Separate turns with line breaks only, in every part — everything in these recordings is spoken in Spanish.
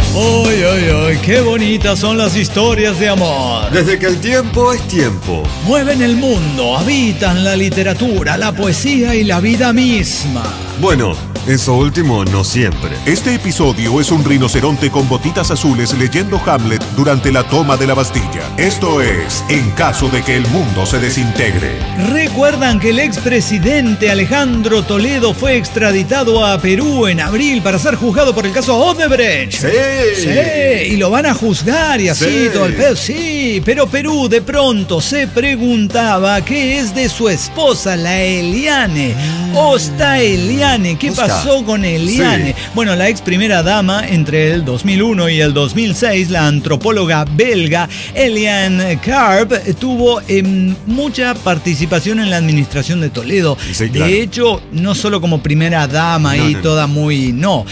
¡Uy, uy, uy! ¡Qué bonitas son las historias de amor!
Desde que el tiempo es tiempo.
Mueven el mundo, habitan la literatura, la poesía y la vida misma.
Bueno, eso último no siempre.
Este episodio es un rinoceronte con botitas azules leyendo Hamlet durante la toma de la Bastilla. Esto es En caso de que el mundo se desintegre.
¿Recuerdan que el expresidente Alejandro Toledo fue extraditado a Perú en abril para ser juzgado por el caso Odebrecht?
Sí.
Y lo van a juzgar y así
Sí.
todo el pedo. Sí, pero Perú de pronto se preguntaba qué es de su esposa, la Eliane. Osta Eliane. ¿Qué
Osta.
pasó con Eliane?
Sí.
Bueno, la ex primera dama entre el 2001 y el 2006, la antropóloga belga Eliane Karp tuvo mucha participación en la administración de Toledo.
Sí, claro.
De hecho, no solo como primera dama y
No.
toda muy... No,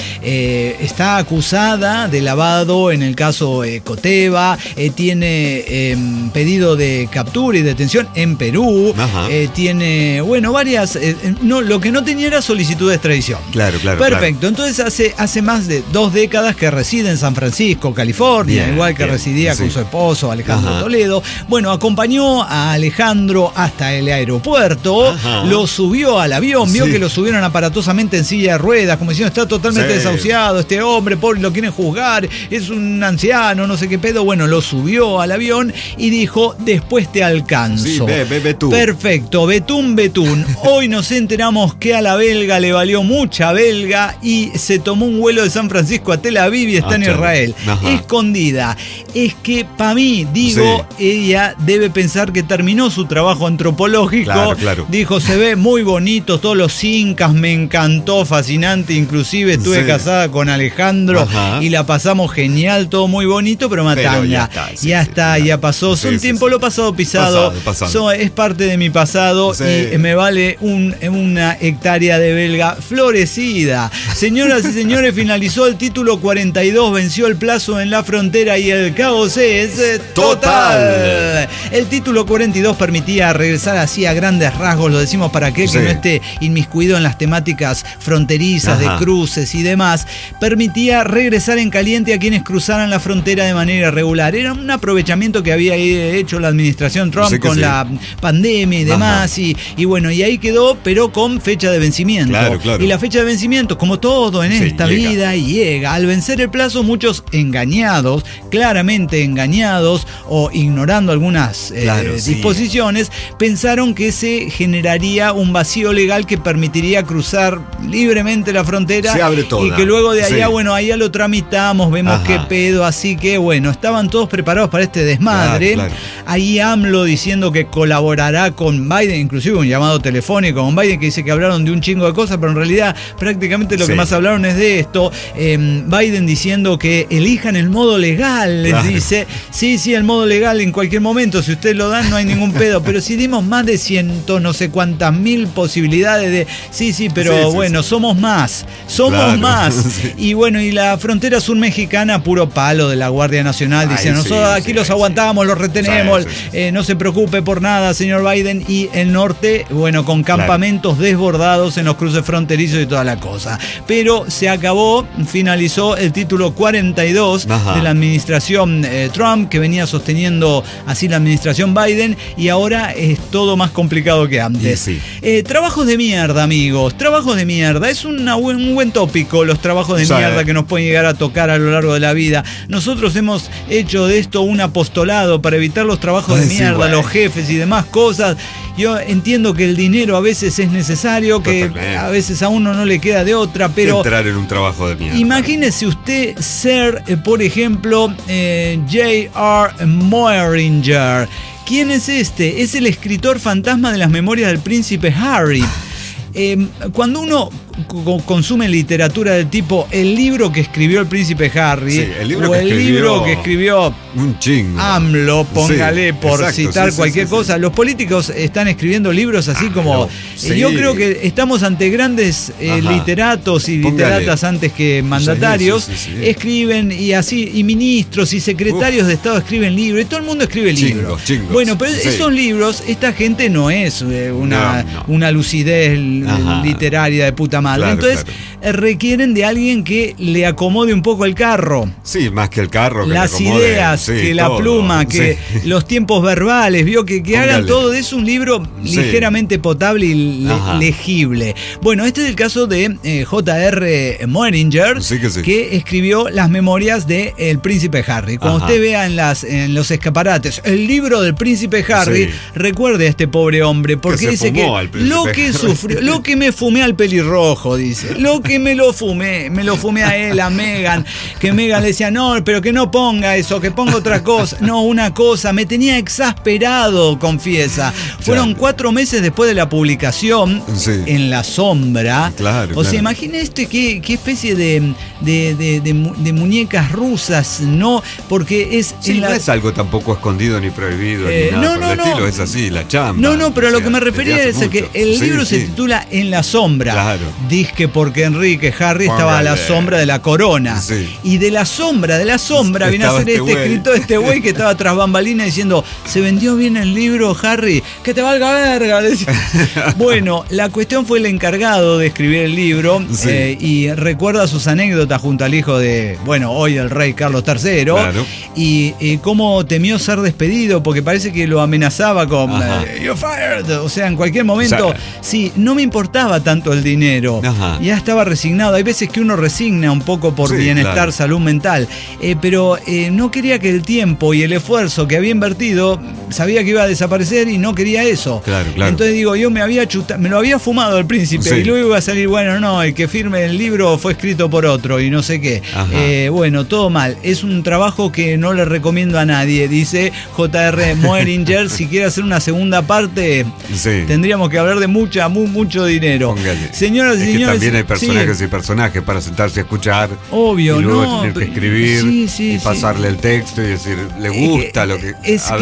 está acusada de lavado en el caso Coteva, tiene pedido de captura y detención en Perú,
Ajá.
tiene, bueno, varias... no, lo que no tenía era solicitud de extradición.
Claro.
Perfecto, entonces hace más de 2 décadas que reside en San Francisco, California,
Bien,
igual que
bien,
residía
sí.
con su esposo Alejandro
Ajá.
Toledo. Bueno, acompañó a Alejandro hasta el aeropuerto,
Ajá.
lo subió al avión, vio
Sí.
que lo subieron aparatosamente en silla de ruedas, como diciendo, está totalmente
Sí.
desahuciado este hombre, pobre, lo quieren juzgar, es un anciano, no sé qué pedo. Bueno, lo subió al avión y dijo, después te alcanzo.
Sí, ve tú.
Perfecto, betún. Hoy nos enteramos que a la belga le valió mucha belga y se tomó un vuelo de San Francisco a Tel Aviv y está en
chale.
Israel.
Ajá.
Escondida. Es que para mí, digo, ella debe pensar que terminó su trabajo antropológico.
Claro.
Dijo, se ve muy bonito, todos los incas, me encantó, fascinante. Inclusive estuve
Sí.
casada con Alejandro
Ajá.
y la pasamos genial, todo muy bonito, pero matanga.
ya está, sí,
ya
sí,
está,
ya.
ya pasó.
Sí,
Son
sí,
tiempo
sí.
lo pasado pisado.
Pasado.
Es parte de mi pasado
Sí.
y me vale una hectárea de belga florecida. Señoras y señores, finalizó el título 42, venció el plazo en la frontera y el caos es total. El título 42 permitía regresar así a grandes rasgos, lo decimos para aquel que
Sí.
no esté inmiscuido en las temáticas fronterizas,
Ajá.
de cruces y demás, permitía regresar en caliente a quienes cruzaran la frontera de manera irregular. Era un aprovechamiento que había hecho la administración Trump
Sí que
con
sí.
la pandemia y demás, y bueno, y ahí quedó, pero con fecha de vencimiento.
Claro.
Y la fecha de vencimiento, como todo en
Sí,
esta
llega.
vida, llega. Al vencer el plazo, muchos engañados, claramente engañados o ignorando algunas
Claro, sí.
disposiciones, pensaron que se generaría un vacío legal que permitiría cruzar libremente la frontera.
Se abre toda.
Y que luego de allá,
Sí.
bueno, allá lo tramitamos, vemos
Ajá.
qué pedo, así que bueno, estaban todos preparados para este desmadre.
Claro.
Ahí AMLO diciendo que colaborará con Biden, inclusive un llamado telefónico con Biden que dice que hablaron de un chingo de cosas, pero en realidad prácticamente lo que
Sí.
más hablaron es de esto. Biden diciendo que elijan el modo legal, les
Claro.
dice, sí, el modo legal en cualquier momento, si ustedes lo dan no hay ningún pedo, pero si dimos más de 100, no sé cuántas mil posibilidades de, sí, pero
Sí,
bueno,
sí.
somos más.
Claro. Sí.
Y bueno, y la frontera sur mexicana, puro palo de la Guardia Nacional,
Ay,
dicen,
sí,
nosotros aquí
sí,
los
sí.
aguantamos, los retenemos,
Sí.
no se preocupe por nada, señor Biden. Y el norte, bueno, con campamentos desbordados en los cruces fronterizos y toda la cosa. Pero se acabó, finalizó el título 42
Ajá.
de la administración Trump, que venía sosteniendo así la administración Biden, y ahora es todo más complicado que antes.
Y sí.
Trabajos de mierda, amigos, trabajos de mierda. Es un buen tópico, los trabajos de
Sí.
mierda que nos pueden llegar a tocar a lo largo de la vida. Nosotros hemos hecho de esto un apostolado para evitar los trabajos de
Ay, sí,
mierda,
güey.
los jefes y demás cosas. Yo entiendo que el dinero a veces es necesario, que
Totalmente.
a veces a uno no le queda de otra, pero
Entrar en un trabajo de mierda.
imagínese usted ser, por ejemplo, J.R. Moehringer. ¿Quién es este? Es el escritor fantasma de las memorias del príncipe Harry. Cuando uno consume literatura del tipo el libro que escribió el príncipe Harry,
Sí, el libro
o
que
el
escribió-
libro que escribió
Un chingo.
AMLO, póngale,
Sí,
por
exacto,
citar
sí,
cualquier
sí.
cosa. Los políticos están escribiendo libros así como...
sí.
Yo creo que estamos ante grandes
Ajá.
literatos y
Póngale.
literatas antes que mandatarios.
Sí.
Escriben y así, y ministros y secretarios de Estado escriben libros, y todo el mundo escribe libros.
Chingos.
Bueno, pero
Sí.
esos libros, esta gente no es
No.
una lucidez
Ajá.
literaria de puta madre.
Claro,
Entonces requieren de alguien que le acomode un poco el carro.
Sí, más que el carro. Que
Las
le acomode,
ideas,
sí,
que la
todo,
pluma, que los tiempos verbales, vio que hagan todo. Es un libro ligeramente potable y legible. Bueno, este es el caso de J.R. Moehringer, que escribió las memorias de El Príncipe Harry. Cuando usted vea en los escaparates el libro del Príncipe Harry, recuerde a este pobre hombre, porque dice que lo que sufrió, lo que me fumé al pelirrojo, dice, lo que me lo fumé a él, a Meghan, que Meghan le decía, no, pero que no ponga eso, que ponga otra cosa. No, una cosa, me tenía exasperado, confiesa. Fueron 4 meses después de la publicación, en la sombra. O sea, imagine qué especie de muñecas rusas, ¿no? Porque es...
no es algo tampoco escondido ni prohibido, ni nada por el estilo, es así, la chamba.
No, pero lo que me refería es a que el libro se titula En la sombra. Dizque porque Enrique Harry estaba a la sombra de la corona. Y de la sombra viene a ser este güey que estaba tras bambalina diciendo, ¿se vendió bien el libro, Harry? ¡Que te valga verga! Bueno, la cuestión fue el encargado de escribir el libro y recuerda sus anécdotas junto al hijo de, hoy el rey Carlos III, y cómo temió ser despedido porque parece que lo amenazaba con you're fired, o sea, en cualquier momento. No me importaba tanto el dinero, ya estaba resignado. Hay veces que uno resigna un poco por bienestar, salud mental, pero no quería que el tiempo y el esfuerzo que había invertido, sabía que iba a desaparecer y no quería eso. Entonces digo, yo me lo había fumado el príncipe y luego iba a salir, el que firme el libro fue escrito por otro y no sé qué. Todo mal. Es un trabajo que no le recomiendo a nadie, dice J.R. Moehringer. Si quiere hacer una segunda parte, tendríamos que hablar de mucho dinero. Señoras y señores,
también hay personajes y personajes para sentarse a escuchar.
Obvio,
y luego tener que escribir y pasarle el texto y decir, le gusta lo que...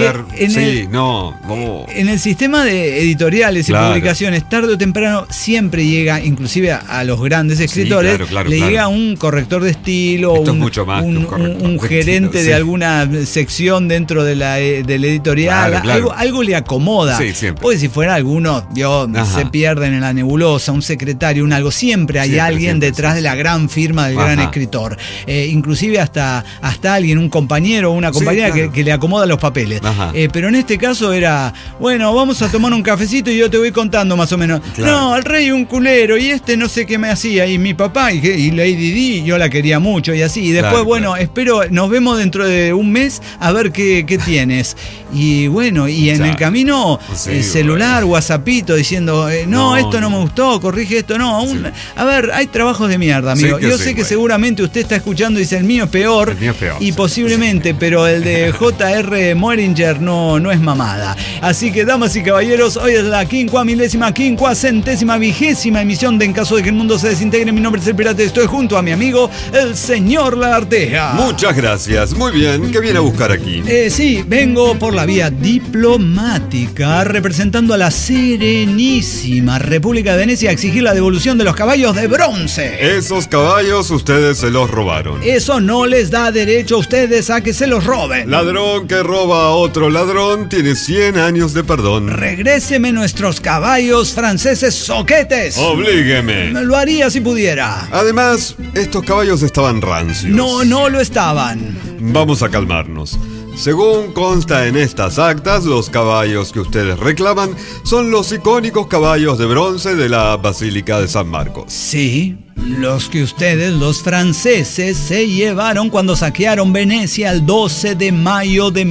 En
el sistema de editoriales y publicaciones, tarde o temprano siempre llega, inclusive a los grandes escritores, llega un corrector de estilo, un gerente de alguna sección dentro de la editorial, algo le acomoda. Porque si fuera alguno, se pierden en la nebulosa, un secretario, algo, siempre hay alguien detrás de la gran firma del gran escritor. Inclusive hasta alguien, un compañero o una compañera que le acomoda los papeles. Pero en este caso era, vamos a tomar un cafecito y yo te voy contando más o menos. No, el rey un culero y no sé qué me hacía, y mi papá y Lady Di, yo la quería mucho y así. Y después, espero, nos vemos dentro de un mes a ver qué tienes. Y en el camino, celular, WhatsAppito, diciendo, esto no me gustó, corrige esto, a ver, hay trabajos de mierda, amigo. Yo sé que seguramente usted está escuchando y dice, el mío es peor, y posiblemente, pero el de J.R. Moehringer no es mamada. Así que, damas y caballeros, hoy es la 5.000.000.020ª emisión de En Caso de que el Mundo se Desintegre. Mi nombre es El Pirata y estoy junto a mi amigo, el señor Lagarteja.
Muchas gracias, muy bien. ¿Qué viene a buscar aquí?
Vengo por la vía diplomática, representando a la Serenísima República de Venecia a exigir la devolución de los caballos de bronce.
Esos caballos ustedes se los robaron.
Eso no les da derecho a ustedes a que se los roben.
Ladrón que roba a otro ladrón tiene 100 años de perdón.
Regréseme nuestros caballos franceses soquetes.
Oblígueme.
Lo haría si pudiera.
Además, estos caballos estaban rancios.
No lo estaban.
Vamos a calmarnos. Según consta en estas actas, los caballos que ustedes reclaman son los icónicos caballos de bronce de la Basílica de San Marcos.
Sí, los que ustedes, los franceses, se llevaron cuando saquearon Venecia el 12 de mayo de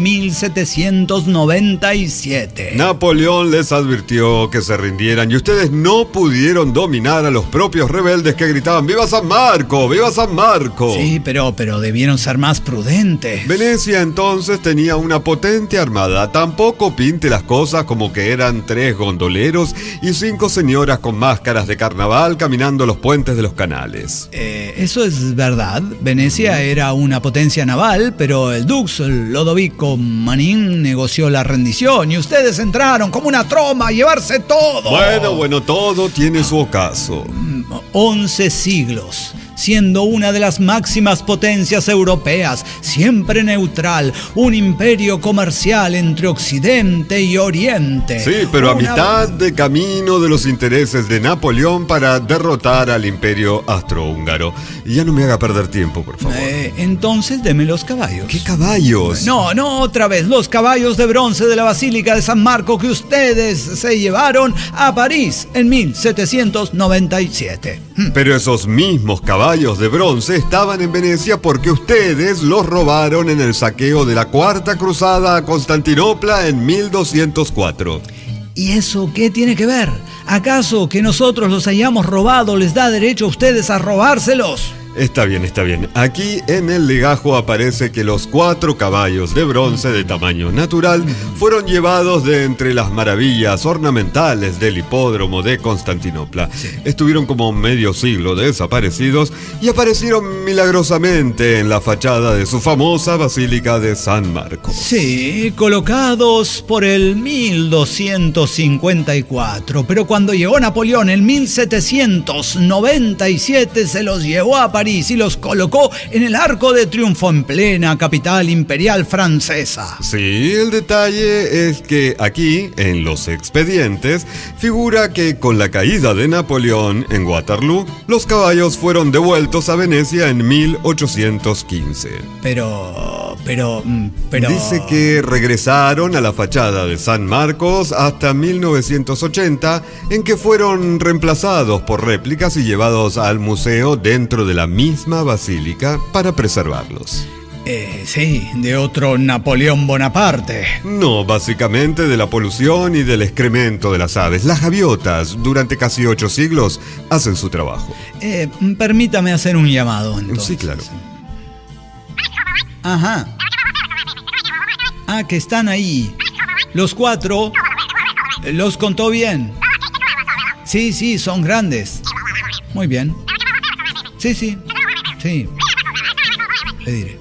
1797.
Napoleón les advirtió que se rindieran y ustedes no pudieron dominar a los propios rebeldes que gritaban ¡Viva San Marco! ¡Viva San Marco!
Sí, pero debieron ser más prudentes.
Venecia entonces tenía una potente armada. Tampoco pinte las cosas como que eran 3 gondoleros y 5 señoras con máscaras de carnaval caminando los puentes de los canales.
Eso es verdad. Venecia era una potencia naval, pero el Dux Lodovico Manin negoció la rendición y ustedes entraron como una tromba a llevarse todo.
Bueno, todo tiene su ocaso.
11 siglos, siendo una de las máximas potencias europeas, siempre neutral, un imperio comercial entre Occidente y Oriente.
Sí, pero a mitad de camino de los intereses de Napoleón para derrotar al imperio austrohúngaro. Y ya no me haga perder tiempo, por favor.
Entonces deme los caballos.
¿Qué caballos?
No, otra vez, los caballos de bronce de la Basílica de San Marco que ustedes se llevaron a París en 1797.
Pero esos mismos caballos de bronce estaban en Venecia porque ustedes los robaron en el saqueo de la Cuarta Cruzada a Constantinopla en 1204.
¿Y eso qué tiene que ver? ¿Acaso que nosotros los hayamos robado les da derecho a ustedes a robárselos?
Está bien, está bien. Aquí en el legajo aparece que los 4 caballos de bronce de tamaño natural fueron llevados de entre las maravillas ornamentales del hipódromo de Constantinopla.
Sí.
Estuvieron como medio siglo desaparecidos y aparecieron milagrosamente en la fachada de su famosa Basílica de San Marcos.
Sí, colocados por el 1254, pero cuando llegó Napoleón en 1797 se los llevó a París y los colocó en el Arco de Triunfo en plena capital imperial francesa.
Sí, el detalle es que aquí, en los expedientes, figura que con la caída de Napoleón en Waterloo, los caballos fueron devueltos a Venecia en 1815.
Pero...
Dice que regresaron a la fachada de San Marcos hasta 1980, en que fueron reemplazados por réplicas y llevados al museo dentro de la misma basílica para preservarlos.
Sí, de otro Napoleón Bonaparte.
No, básicamente de la polución y del excremento de las aves. Las gaviotas, durante casi 8 siglos, hacen su trabajo.
Permítame hacer un llamado, entonces.
Sí, claro.
Ajá. Que están ahí. Los 4. Los contó bien. Sí, son grandes. Muy bien. Sí. Le diré.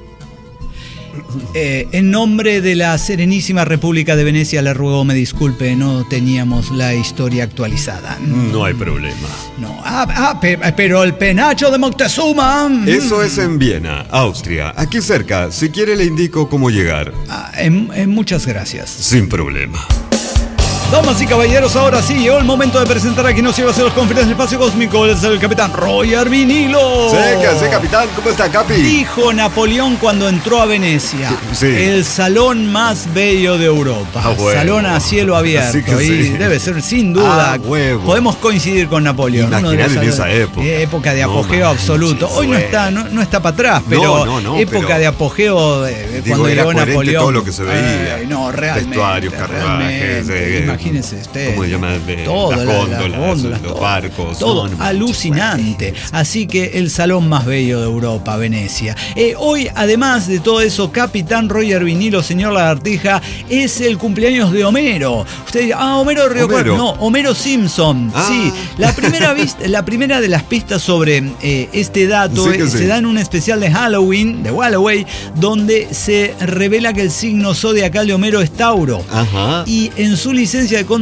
En nombre de la Serenísima República de Venecia le ruego me disculpe, no teníamos la historia actualizada.
No hay problema.
No. Pero el penacho de Moctezuma.
Eso es en Viena, Austria. Aquí cerca. Si quiere le indico cómo llegar.
Muchas gracias.
Sin problema.
Damas y caballeros, ahora sí llegó el momento de presentar a quien nos lleva a hacer los conferencias del espacio cósmico. Es el capitán Roger Vinilo.
¿Qué hace, capitán? ¿Cómo está, Capi?
Dijo Napoleón cuando entró a Venecia.
Sí.
El salón más bello de Europa.
Bueno.
Salón a cielo abierto.
Así que
y
sí.
debe ser, sin duda.
Huevo.
Podemos coincidir con Napoleón.
Imaginar en esa época.
Época de apogeo absoluto. Hoy no está para atrás, pero época de apogeo cuando
era
llegó Napoleón.
todo lo que se veía.
Realmente.
Vestuarios, carruajes.
Imagínense usted.
¿Cómo se llama?
Todo,
las góndolas,
todo,
los barcos.
Todo alucinante. Así que el salón más bello de Europa, Venecia. Hoy, además de todo eso, capitán Roger Vinilo, señor Lagartija, es el cumpleaños de Homero. Usted dirá, Homero Río Cuarto. No, Homero Simpson. Sí, la primera de las pistas sobre este dato se da en un especial de Halloween, de Walloway, donde se revela que el signo zodiacal de Homero es Tauro.
Ajá.
Y en su licencia de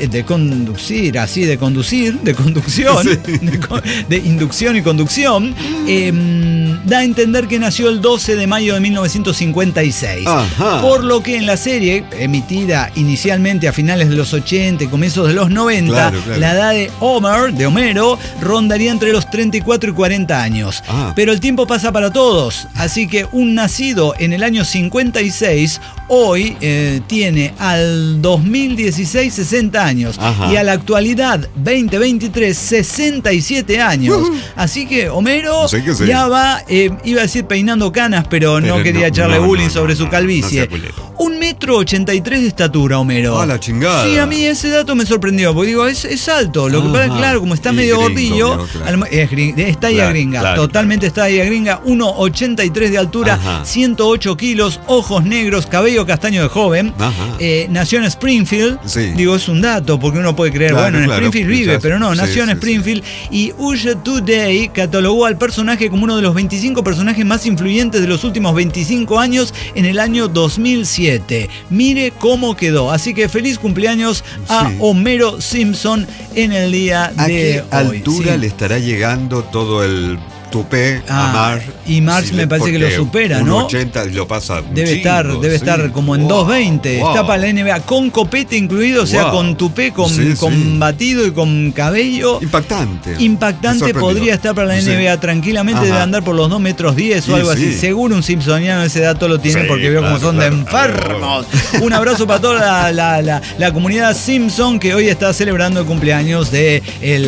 inducción y conducción, da a entender que nació el 12 de mayo de 1956.
Ajá.
Por lo que en la serie, emitida inicialmente a finales de los 80 y comienzos de los 90,
claro.
la edad de Homero, rondaría entre los 34 y 40 años. Pero el tiempo pasa para todos, así que un nacido en el año 56, hoy tiene al 2016 60 años.
Ajá.
Y a la actualidad 2023 67 años. Así que Homero ya va, iba a decir peinando canas, pero no quería echarle bullying sobre su calvicie. 1,83 m de estatura, Homero.
¡Ah, la chingada!
Sí, a mí ese dato me sorprendió, porque digo, es alto. Lo que pasa es claro, como está medio gordillo, es talla gringa, totalmente talla gringa, 1,83 de altura, 108 kilos, ojos negros, cabello castaño de joven. Nació en Springfield.
Sí.
Digo, es un dato, porque uno puede creer, en Springfield vive, pero no, nació en Springfield. Y Usher Today catalogó al personaje como uno de los 25 personajes más influyentes de los últimos 25 años en el año 2007. 7. Mire cómo quedó. Así que feliz cumpleaños a Homero Simpson en el día de hoy.
¿A qué altura le estará llegando todo el tupé a Marge?
Y Marge me parece que lo supera, ¿no?
1.80 lo pasa.
Debe estar como en 2.20. Wow. Está para la NBA con copete incluido, o sea, con tupé, con batido y con cabello. Impactante. Podría estar para la NBA tranquilamente. Debe andar por los 2.10 metros o algo así. Seguro un simpsoniano ese dato lo tiene porque veo cómo son de enfermos. Un abrazo para toda la comunidad Simpson que hoy está celebrando el cumpleaños de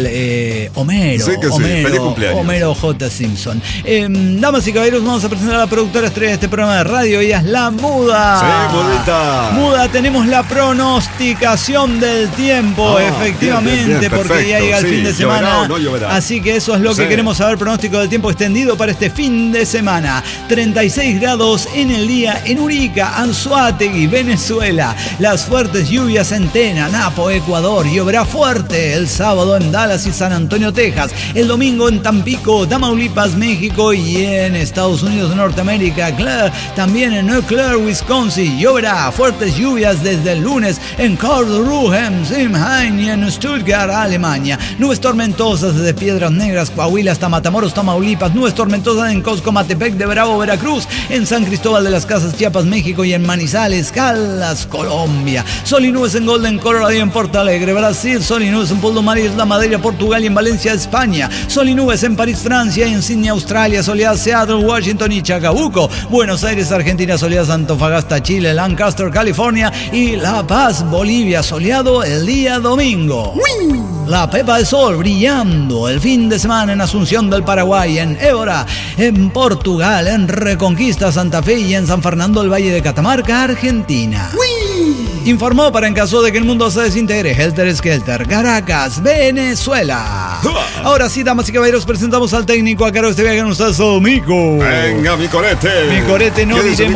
el Homero.
Feliz cumpleaños.
Homero J. Simpson. Damas y caballeros, vamos a presentar a la productora estrella de este programa de radio. Ella es la Muda.
Sí, Mudita.
Muda, tenemos la pronosticación del tiempo, efectivamente, bien, porque ya llega el fin de semana.
Lloverá o no lloverá.
Así que eso es lo que queremos saber. Pronóstico del tiempo extendido para este fin de semana. 36 grados en el día en Urica, Anzoátegui, Venezuela. Las fuertes lluvias en Tena, Napo, Ecuador. Lloverá fuerte el sábado en Dallas y San Antonio, Texas. El domingo en Tampico, Tamaulipas, México, y en Estados Unidos de Norteamérica, también en Eau Claire, Wisconsin. Lloverá fuertes lluvias desde el lunes en Karlsruhe, Simheim y en Stuttgart, Alemania. Nubes tormentosas desde Piedras Negras, Coahuila hasta Matamoros, Tamaulipas. Nubes tormentosas en Coscomatepec de Bravo, Veracruz. En San Cristóbal de las Casas, Chiapas, México. Y en Manizales, Caldas, Colombia. Sol y nubes en Golden, Colorado y en Porto Alegre, Brasil. Sol y nubes en Puerto Mar y Isla Madeira, Portugal y en Valencia, España. Sol y nubes en París, Francia, y en Sydney, Australia, soleada Seattle, Washington y Chacabuco. Buenos Aires, Argentina, soleada Antofagasta, Chile, Lancaster, California y La Paz, Bolivia, soleado el día domingo. ¡Uy! La pepa de sol brillando el fin de semana en Asunción del Paraguay, en Évora, en Portugal, en Reconquista, Santa Fe y en San Fernando del Valle de Catamarca, Argentina. ¡Uy! Informó para en caso de que el mundo se desintegre, Helter Skelter, Caracas, Venezuela. Ahora sí, damas y caballeros, presentamos al técnico a cargo de este viaje en ustedes, Mico.
Venga, mi corete.
Mi corete, no diremos,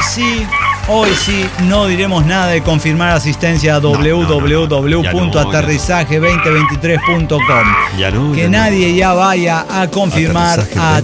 hoy sí, no diremos nada de confirmar asistencia a www.aterrizaje2023.com. Que nadie ya vaya a confirmar a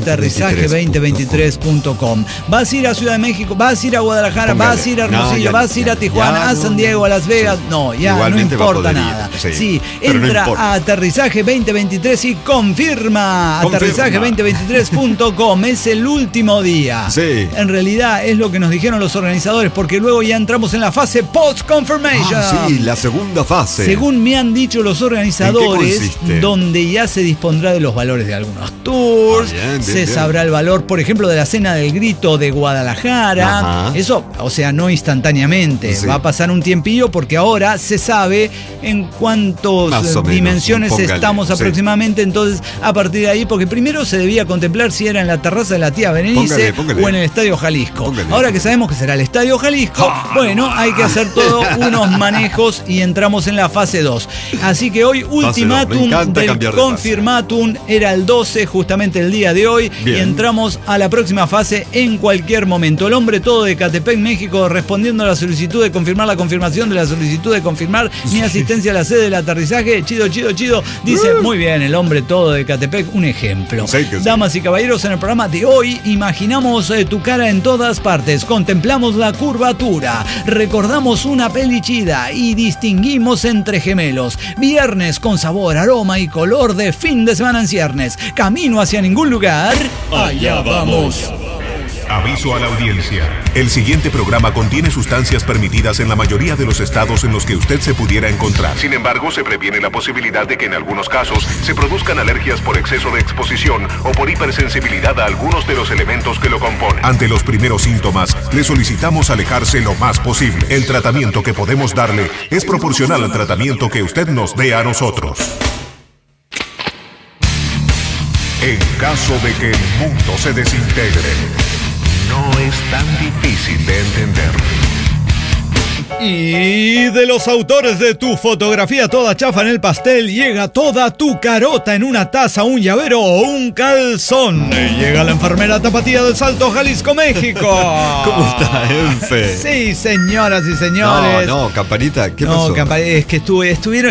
aterrizaje2023.com. Vas a ir a Ciudad de México, vas a ir a Guadalajara, vas a ir a Hermosillo, vas a ir a Tijuana, a San Diego, a Las Vegas. No, ya igualmente no importa nada. Sí, entra a Aterrizaje2023 y confirma. Aterrizaje2023.com. Es el último día.
Sí.
En realidad es lo que nos dijeron los organizadores, porque luego ya entramos en la fase post-confirmation.
Sí, la segunda fase.
Según me han dicho los organizadores, donde ya se dispondrá de los valores de algunos tours, se sabrá el valor, por ejemplo, de la Cena del Grito de Guadalajara. Eso, o sea, no instantáneamente. Va a pasar un tiempillo porque ahora se sabe en cuántas dimensiones estamos aproximadamente. Entonces, a partir de ahí, porque primero se debía contemplar si era en la terraza de la tía Berenice o en el Estadio Jalisco. Ahora que sabemos que será el Estadio Jalisco, bueno, hay que hacer todos unos manejos y entramos en la fase 2. Así que hoy, ultimátum del confirmatum, era el 12, justamente el día de hoy. Bien. Y entramos a la próxima fase en cualquier momento. El hombre todo de Catepec, México, respondiendo a la solicitud de confirmar la confirmación de la solicitud de confirmar mi asistencia a la sede del aterrizaje. Chido. Dice, muy bien, el hombre todo de Catepec, un ejemplo. Damas y caballeros, en el programa de hoy imaginamos tu cara en todas partes, contemplamos la curvatura, recordamos una peli chida y distinguimos entre gemelos. Viernes con sabor, aroma y color de fin de semana en ciernes. Camino hacia ningún lugar. Allá vamos.
Aviso a la audiencia. El siguiente programa contiene sustancias permitidas en la mayoría de los estados en los que usted se pudiera encontrar. Sin embargo, se previene la posibilidad de que en algunos casos se produzcan alergias por exceso de exposición o por hipersensibilidad a algunos de los elementos que lo componen. Ante los primeros síntomas, le solicitamos alejarse lo más posible. El tratamiento que podemos darle es proporcional al tratamiento que usted nos dé a nosotros. En caso de que el mundo se desintegre, no es tan difícil de entender.
Y de los autores de tu fotografía toda chafa en el pastel, llega toda tu carota en una taza, un llavero o un calzón. Llega la enfermera tapatía del Salto, Jalisco, México.
¿Cómo está, Enfe?
Sí, señoras y señores.
No, Campanita, ¿qué pasó?
No, es que estuvieron,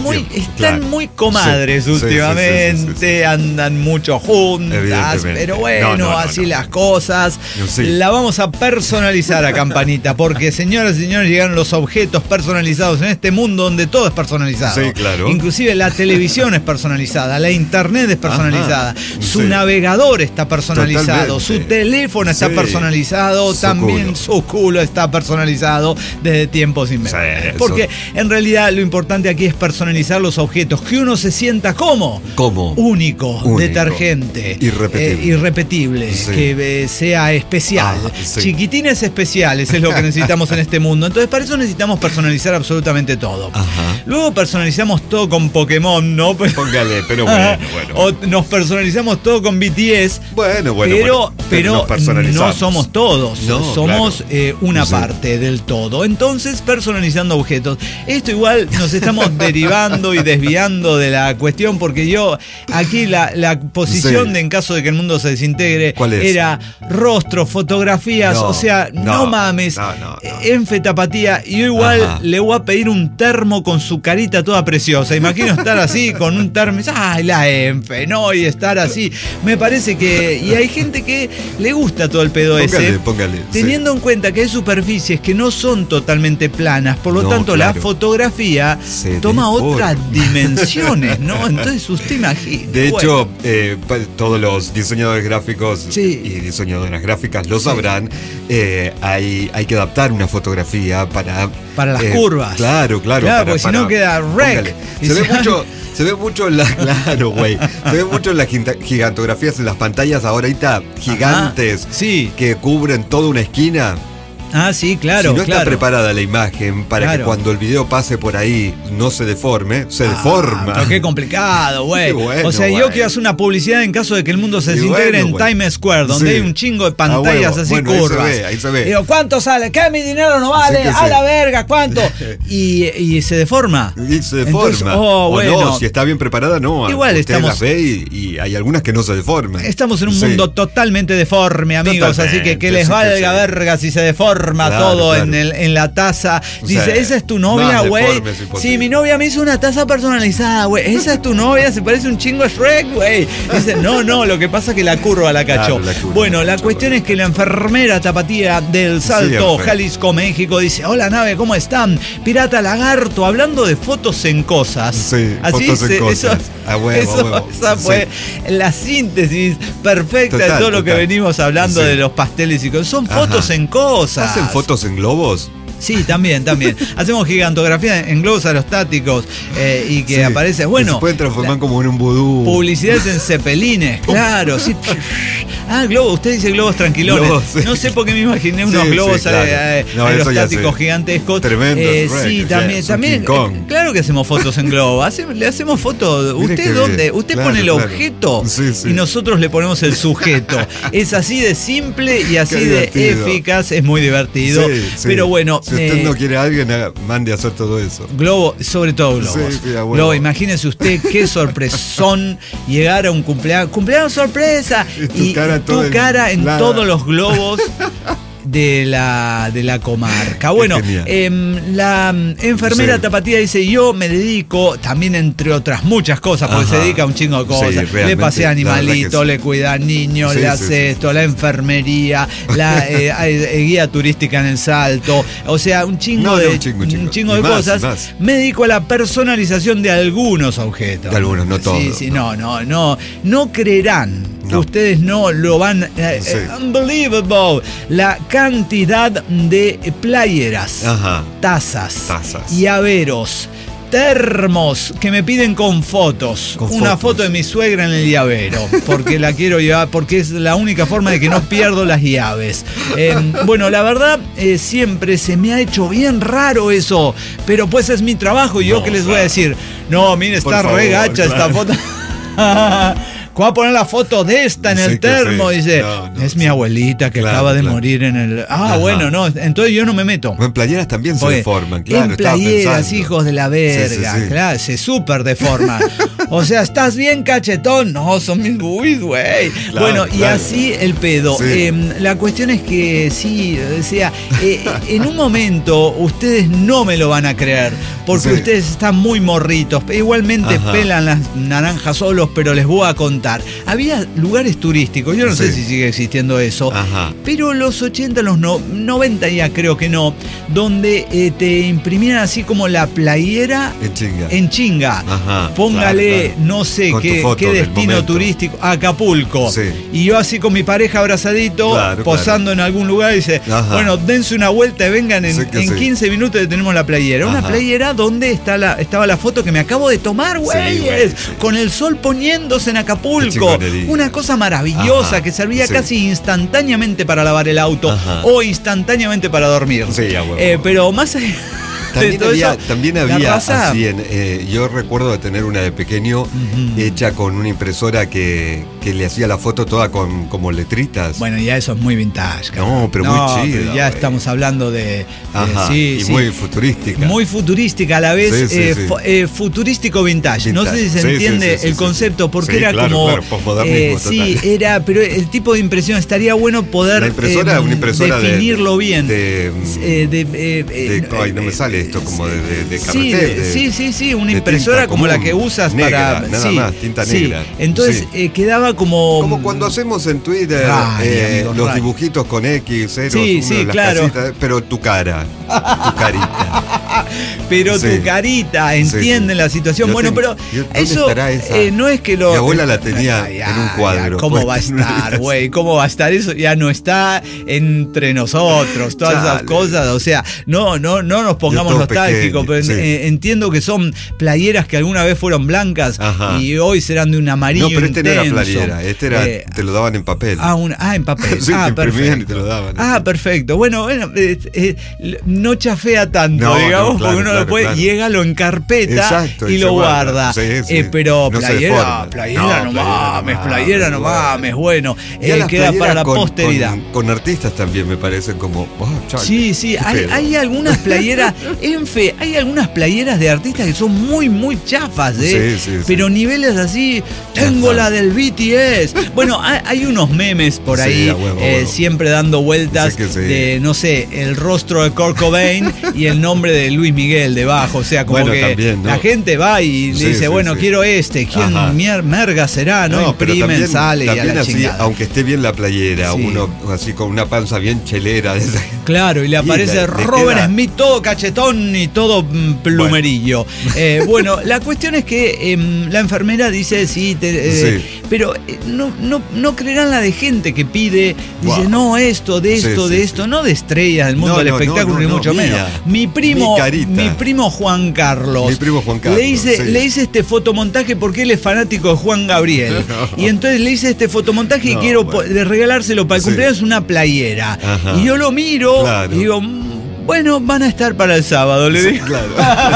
están muy comadres sí, últimamente, sí, andan mucho juntas, pero bueno, así las cosas. Sí. La vamos a personalizar a Campanita, porque señoras y señores, llegaron los objetos personalizados en este mundo donde todo es personalizado.
Sí, claro.
Inclusive la televisión es personalizada, la internet es personalizada, su navegador está personalizado, su teléfono está personalizado, también su culo está personalizado desde tiempos inmemoriales. Porque en realidad lo importante aquí es personalizar los objetos, que uno se sienta como único, detergente, irrepetible, que sea especial. Chiquitines especiales es lo que necesitamos en este mundo. Entonces para eso necesitamos personalizar absolutamente todo. Luego personalizamos todo con Pokémon, ¿no?
Póngale, pero bueno.
O nos personalizamos todo con BTS. Pero no somos todos. Somos una parte del todo. Entonces, personalizando objetos. Esto igual nos estamos derivando y desviando de la cuestión, porque yo aquí la posición de en caso de que el mundo se desintegre era rostro, fotografías, o sea, no mames. Enfe Tapatía, y yo igual le voy a pedir un termo con su carita toda preciosa. Imagino estar así con un termo, ¡ay, la Enfe! ¿No? Y estar así. Me parece que... Y hay gente que le gusta todo el pedo
Póngale.
Teniendo en cuenta que hay superficies que no son totalmente planas, por lo tanto la fotografía toma otras dimensiones, ¿no? Entonces usted imagina.
De hecho, todos los diseñadores gráficos y diseñadoras gráficas lo sabrán, hay que adaptar una fotografía para
las curvas.
Claro,
porque si no queda wreck.
Se ve mucho en las gigantografías en las pantallas ahorita gigantes que cubren toda una esquina.
Ah, sí, claro.
Si no está preparada la imagen para que cuando el video pase por ahí no se deforme, se deforma.
Pero qué complicado, güey. Bueno, o sea, yo quiero hacer una publicidad en caso de que el mundo se desintegre en Times Square, donde hay un chingo de pantallas así curvas.
Ahí se ve.
Digo, ¿cuánto sale? ¿Qué? Mi dinero no vale. A la verga, ¿cuánto? Y se deforma.
Y se deforma. Entonces, no, si está bien preparada, no.
Igual
usted las ve y hay algunas que no se deforman.
Estamos en un mundo totalmente deforme, amigos. Así que les valga verga si se deforma. Todo en la taza. Dice, ¿esa es tu novia, güey? Sí, mi novia me hizo una taza personalizada, güey. ¿Esa es tu novia? Se parece un chingo a Shrek, güey. Dice, no, lo que pasa es que la curva la cachó. Bueno, la cuestión es que la enfermera Tapatía del Salto, Jalisco, México, dice, hola, nave, ¿cómo están? Pirata Lagarto, hablando de fotos en cosas.
Sí, así fotos en cosas.
Esa fue la síntesis perfecta de todo lo que venimos hablando de los pasteles y cosas. Son fotos en cosas.
¿Hacen fotos en globos?
Sí, también. Hacemos gigantografía en globos aerostáticos y que aparece. Bueno,
se pueden transformar como en un vudú.
Publicidades en cepelines, claro. Sí. Globos. Usted dice globos tranquilones. Globos, no sé por qué me imaginé unos globos aerostáticos gigantescos.
Tremendo.
Sí, también. Claro que hacemos fotos en globos. Le hacemos fotos. ¿Usted dónde? Usted pone el objeto y nosotros le ponemos el sujeto. Es así de simple y así de eficaz. Es muy divertido. Pero bueno.
Si usted no quiere a alguien, mande a hacer todo eso.
Globo, sobre todo globos. Globo, imagínese usted qué sorpresón llegar a un cumpleaños sorpresa y tu cara en todos los globos de la comarca. Bueno, la enfermera Tapatía dice, yo me dedico también, entre otras muchas cosas, porque se dedica a un chingo de cosas. Le pasea animalitos, le cuida a niños, le hace esto, la enfermería, la guía turística en el Salto, o sea, un chingo de cosas. Me dedico a la personalización de algunos objetos.
De algunos, no todos.
Sí, no creerán. Que ustedes no lo van... Unbelievable. La cantidad de playeras, tazas, llaveros, termos que me piden con fotos. Foto de mi suegra en el llavero, porque la quiero llevar, porque es la única forma de que no pierdo las llaves. Bueno, la verdad, siempre se me ha hecho bien raro eso, pero pues es mi trabajo y yo que les voy a decir, no, mire, está re gacha esta foto. ¿cómo va a poner la foto de esta en el termo? Dice, es mi abuelita que acaba de morir en el... bueno, no, entonces yo no me meto.
En playeras también se deforman, claro.
En playeras, hijos de la verga, claro, se súper deforman. O sea, ¿estás bien, cachetón? No, son mis boobies, güey. Claro, bueno, y así el pedo. Sí. La cuestión es que sí, o sea, en un momento ustedes no me lo van a creer, porque ustedes están muy morritos. Igualmente pelan las naranjas solos, pero les voy a contar. Había lugares turísticos, yo no sé si sigue existiendo eso, pero los 80, los 90 ya creo que no, donde te imprimían así como la playera en chinga. Póngale, no sé qué destino turístico, Acapulco. Sí. Y yo así con mi pareja abrazadito, posando en algún lugar, y dice, bueno, dense una vuelta y vengan en 15 minutos y tenemos la playera. Una playera donde estaba la foto que me acabo de tomar, güeyes, con el sol poniéndose en Acapulco. Una cosa maravillosa que servía casi instantáneamente para lavar el auto o instantáneamente para dormir. Sí, pero más allá...
También había así, yo recuerdo de tener una de pequeño hecha con una impresora que le hacía la foto toda como letritas.
Bueno, ya eso es muy vintage.
No, pero muy chido.
Pero ya estamos hablando de...
muy futurística.
Muy futurística a la vez, futurístico vintage. No sé si se entiende el concepto, porque era como...
Posmodernismo total.
Pero el tipo de impresión estaría bueno poder
una impresora
definirlo bien.
No me sale esto como de carretel.
Sí, una impresora como la que usas
negra, para... Nada más, tinta negra.
Entonces quedaba como
cuando hacemos en Twitter los dibujitos con X, ceros,
claro.
Casitas, pero tu cara, tu carita.
Pero tu carita, entienden la situación. Pero eso no es que lo...
Mi abuela la tenía en un cuadro.
¿Cómo va a estar, güey? ¿Cómo va a estar? Eso ya no está entre nosotros, todas esas cosas. O sea, no nos pongamos nostálgicos, pero entiendo que son playeras que alguna vez fueron blancas y hoy serán de un amarillo intenso.
No, pero no era playera, era, te lo daban en papel.
En papel.
Sí, te imprimían y te lo daban.
Perfecto. Bueno, no chafea tanto, digamos, porque uno lo puede, llega, lo encarpeta y lo guarda. Pero no playera no mames, bueno, queda para la posteridad.
Con artistas también me parecen como...
hay algunas playeras, hay algunas playeras de artistas que son muy, muy chafas, pero niveles así, tengo la del BTS. Bueno, hay unos memes por ahí, siempre dando vueltas de, no sé, el rostro de Kurt Cobain y el nombre de Luis Miguel debajo, o sea, como que también, ¿no? La gente va y le dice, quiero ¿quién merga será? No, imprimen, también, sale y a la
así,
chingada.
Aunque esté bien la playera, uno así con una panza bien chelera.
Claro, y le aparece Robert Smith todo cachetón y todo plumerillo. Bueno, la cuestión es que la enfermera dice, pero no creerán la de gente que pide, dice, no, esto, no de estrellas del mundo del espectáculo, ni mucho menos. Mi primo Juan Carlos. Le hice este fotomontaje porque él es fanático de Juan Gabriel. Y entonces le hice este fotomontaje y quiero de regalárselo para el cumpleaños una playera. Y yo lo miro y digo, bueno, van a estar para el sábado, le digo. Claro.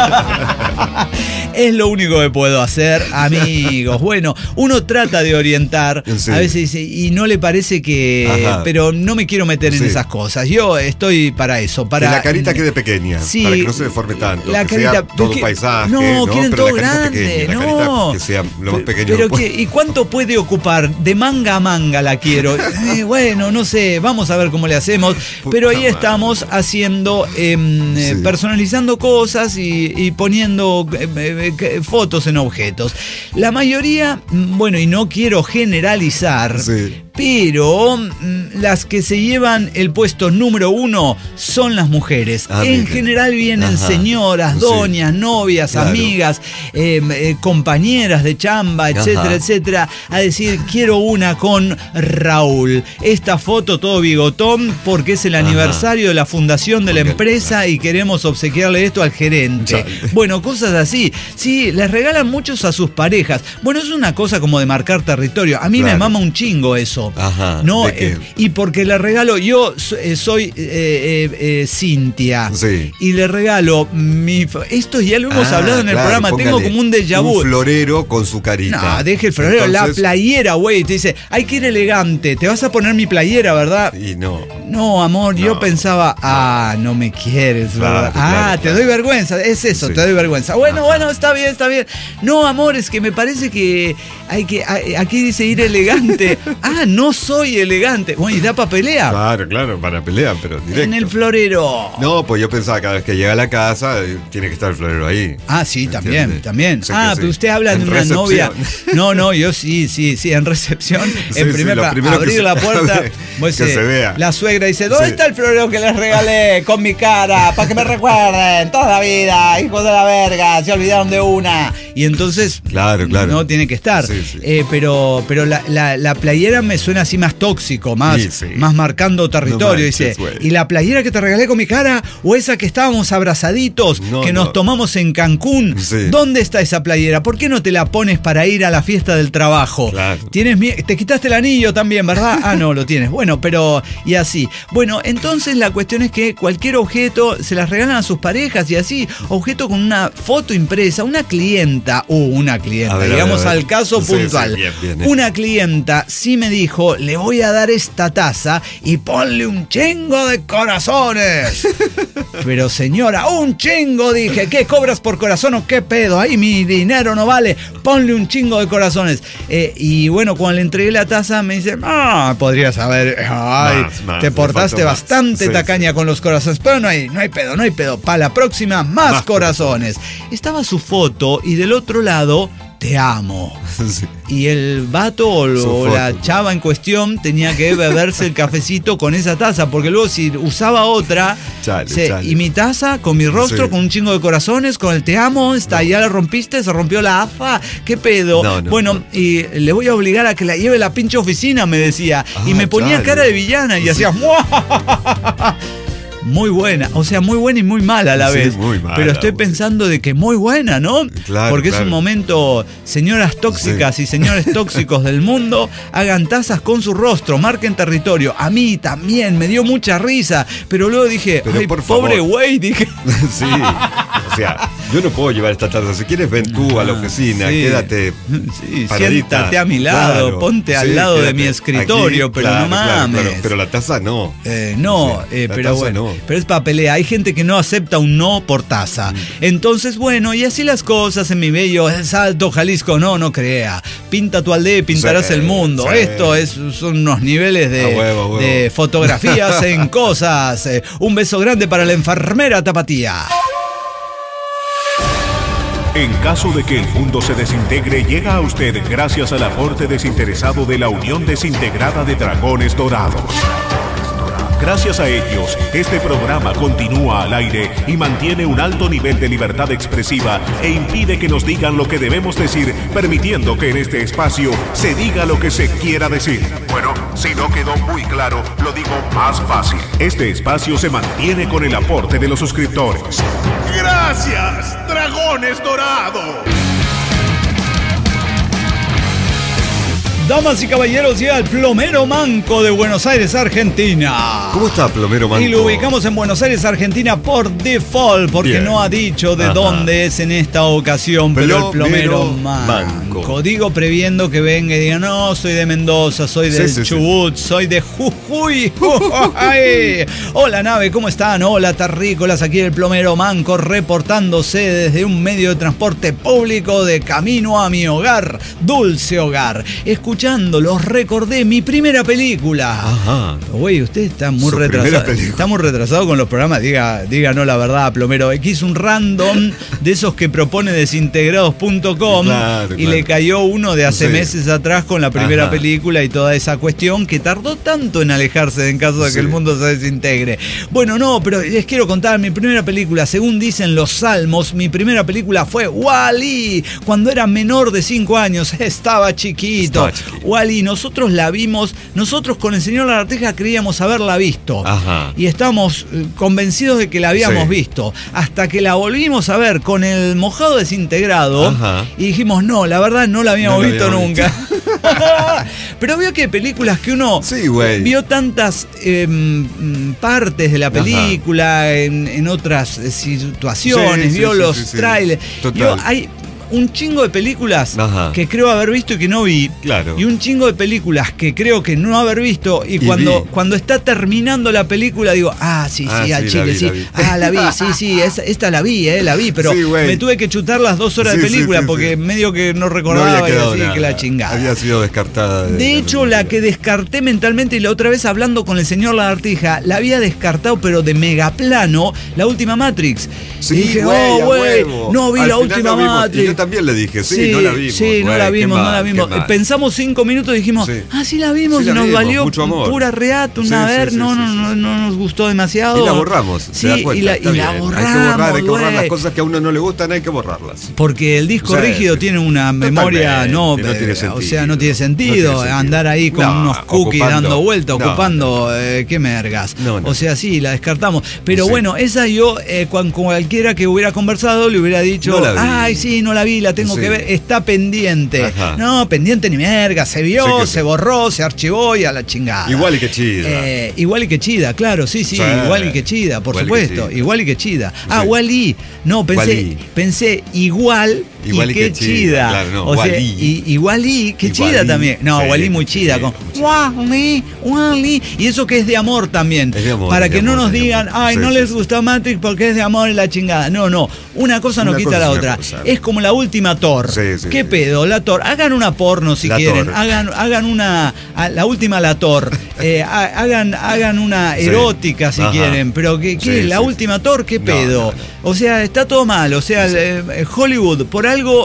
Es lo único que puedo hacer, amigos. Bueno, uno trata de orientar, a veces dice, y no le parece que... Pero no me quiero meter en esas cosas. Yo estoy para eso. Para
que la carita quede pequeña, para que no se deforme tanto.
La carita,
sea todo paisaje.
No, quieren todo grande.
Que sea lo más pequeño.
Pero ¿y cuánto puede ocupar? De manga a manga la quiero. Bueno, no sé, vamos a ver cómo le hacemos. Pero ahí estamos haciendo, personalizando cosas y poniendo... fotos en objetos. La mayoría, y no quiero generalizar, pero las que se llevan el puesto número 1 son las mujeres. En general vienen señoras, doñas, novias, amigas, compañeras de chamba, etcétera, etcétera, a decir, quiero una con Raúl. Esta foto todo bigotón porque es el aniversario de la fundación de la empresa y queremos obsequiarle esto al gerente. Bueno, cosas así. Sí, les regalan muchos a sus parejas. Bueno, es una cosa como de marcar territorio. A mí me mama un chingo eso. florero.
Ajá,
No,
¿de qué?
y porque le regalo, yo soy Cintia.
Sí.
Y le regalo esto ya lo hemos hablado en el programa, tengo
póngale
como un déjà vu.
un florero con su carita.
No, deje el florero,
Entonces,
la playera, güey. Te dice, hay que ir elegante, te vas a poner mi playera, ¿verdad?
Y no.
No, amor, yo pensaba, no me quieres, ¿verdad?
Claro, claro,
te doy vergüenza, es eso,
Sí.
te doy vergüenza. Bueno, está bien, está bien. No, amor, es que me parece que aquí dice ir elegante. No soy elegante. Bueno, y da para pelea.
Claro, para pelear, pero directo.
En el florero.
No, pues yo pensaba cada vez que llega a la casa tiene que estar el florero ahí.
Sí,
¿Entiende?
también.
Sí que sí.
Pero usted habla de
En
una
recepción.
novia. No, yo sí, en recepción.
Sí,
en
sí, lo primero que
abrir
se-
la puerta.
que se vea.
La suegra dice, ¿dónde
Sí.
está el florero que les regalé con mi cara? Para que me recuerden toda la vida, hijos de la verga, se olvidaron de una. Y entonces,
Claro.
no tiene que estar.
Sí, sí.
Pero la playera me suena así más tóxico, más marcando territorio.
No manches,
dice,
güey.
¿y la playera que te regalé con mi cara? ¿O esa que estábamos abrazaditos,
No,
que
no.
nos tomamos en Cancún?
Sí.
¿Dónde está esa playera? ¿Por qué no te la pones para ir a la fiesta del trabajo?
Claro.
Te quitaste el anillo también, ¿verdad? No, lo tienes. Bueno, pero y así. Bueno, entonces la cuestión es que cualquier objeto se las regalan a sus parejas y así, objeto con una foto impresa, una clienta,
A ver,
digamos
a ver.
al caso
Sí,
puntual.
sí, bien.
Una clienta sí me dijo, le voy a dar esta taza y ponle un chingo de corazones. Pero señora, un chingo, dije, ¿qué cobras por corazón o qué pedo? Ahí mi dinero no vale, ponle un chingo de corazones. Y bueno, cuando le entregué la taza me dice, podrías haber,
Más,
te
le
portaste
faltó más.
bastante
Sí,
tacaña con los corazones, pero no hay pedo, para la próxima más corazones. Estaba su foto y del otro lado, te amo.
Sí.
Y el vato o la
foto.
chava en cuestión tenía que beberse el cafecito con esa taza, porque luego si usaba otra,
Chale.
y mi taza con mi rostro,
Sí.
con un chingo de corazones, con el te amo, ya la rompiste, se rompió la AFA, ¿qué pedo?
No,
bueno, y le voy a obligar a que la lleve a la pinche oficina, me decía. Y me ponía
chale.
cara de villana y
Sí.
hacía muy buena, o sea, muy buena y muy mala a la
Sí,
vez.
muy mala,
pero estoy
güey.
pensando de que muy buena, ¿no?
Claro,
Porque es
claro.
un momento, señoras tóxicas y señores tóxicos del mundo, hagan tazas con su rostro, marquen territorio. A mí también me dio mucha risa, pero luego dije,
Pero
ay,
por
pobre
favor.
güey, dije.
Sí, o sea, yo no puedo llevar esta taza. Si quieres, ven tú a la oficina,
Sí.
quédate.
Sí,
paradita.
siéntate a mi lado,
Claro.
ponte al
Sí,
lado de
quédate
mi escritorio,
aquí,
pero
claro,
no mames.
claro. Pero la taza no.
No,
Sí, la
pero
taza
bueno,
no.
pero es para pelea. Hay gente que no acepta un no por taza. Entonces, bueno, y así las cosas en mi bello Salto Jalisco. No crea. Pinta tu aldea y pintarás
Sí,
el mundo.
sí.
Esto son unos niveles
A huevo.
de fotografías en cosas. Un beso grande para la enfermera Tapatía.
En caso de que el mundo se desintegre, llega a usted gracias al aporte desinteresado de la Unión Desintegrada de Dragones Dorados. Gracias a ellos, este programa continúa al aire y mantiene un alto nivel de libertad expresiva e impide que nos digan lo que debemos decir, permitiendo que en este espacio se diga lo que se quiera decir. Bueno, si no quedó muy claro, lo digo más fácil. Este espacio se mantiene con el aporte de los suscriptores. ¡Gracias, Dragones Dorados!
Damas y caballeros, llega el plomero manco de Buenos Aires, Argentina.
¿Cómo está, plomero manco?
Y lo ubicamos en Buenos Aires, Argentina por default, porque
Bien.
no ha dicho de
Ajá.
dónde es en esta ocasión, pero el plomero manco. Digo previendo que venga y diga, no, soy de Mendoza, soy del Chubut, soy de Jujuy. Ay. Hola nave, ¿cómo están? Hola terrícolas, aquí el plomero manco reportándose desde un medio de transporte público de camino a mi hogar, dulce hogar. Escuchándolos recordé mi primera película.
Ajá.
Güey, usted está muy
Su
retrasado.
primera película.
Está muy retrasado con los programas. Díganos la verdad, plomero. Aquí hizo un random de esos que propone desintegrados.com
Claro,
y le cayó uno de hace
Sí.
meses atrás con la primera
Ajá.
película y toda esa cuestión que tardó tanto en alejarse en caso de que
Sí.
el mundo se desintegre. Bueno, no, pero les quiero contar mi primera película. Según dicen los salmos, mi primera película fue Wall-E. Cuando era menor de 5 años, estaba chiquito. Wall-E, nosotros la vimos, nosotros con el señor Lagarteja creíamos haberla visto.
Ajá.
Y estábamos convencidos de que la habíamos
Sí.
visto. Hasta que la volvimos a ver con el mojado desintegrado.
Ajá.
Y dijimos, no, la verdad verdad no la habíamos visto nunca. Pero veo que hay películas que uno vio tantas partes de la película, en otras situaciones, vio los trailers. Hay un chingo de películas que creo haber visto y que no vi.
Claro.
Y un chingo de películas que creo que no haber visto. Y cuando está terminando la película digo, sí, al chile, sí. La vi, sí, esta la vi, pero me tuve que chutar las 2 horas de película porque medio que no recordaba y así que la chingada.
Había sido descartada.
De hecho, la que descarté mentalmente, y la otra vez hablando con el señor Lagartija, la había descartado, pero de megaplano, la última Matrix.
Sí,
y dije, no vi la última Matrix.
También le dije, no la vimos.
Sí, no la vimos. Pensamos 5 minutos y dijimos, sí la vimos, y nos valió pura reata, no nos gustó demasiado.
Y la borramos, se da cuenta.
Y la borramos.
Hay que borrar las cosas que a uno no le gustan, hay que borrarlas.
Porque el disco rígido tiene una memoria, no tiene sentido. O sea, no tiene sentido andar ahí con unos cookies dando vuelta, ocupando, qué mergas. O sea, sí, la descartamos. Pero bueno, esa yo, con cualquiera que hubiera conversado, le hubiera dicho, no la vi, la tengo que ver, está pendiente. Ajá. No, pendiente ni merga, se vio, se borró, se archivó y a la chingada.
Igual y que chida.
Igual y que chida, claro, sí, igual y que chida, por supuesto, igual y que chida. Wall-E, no, pensé igual y que chida.
Claro, no,
o sea, igual-E, que chida también. No, Wall-E muy chida, con Wall-E, y eso que es de amor también.
Es de amor,
para que no nos digan, no les gustó Matrix porque es de amor y la chingada. No, una cosa no quita la otra. Es como la última Thor. ¿Qué pedo? La Thor. Hagan una porno si quieren. Hagan una. La última la Thor. Hagan una erótica si quieren. Pero ¿qué? ¿La última Thor? ¿Qué pedo? No. O sea, está todo mal. O sea, Hollywood, por algo,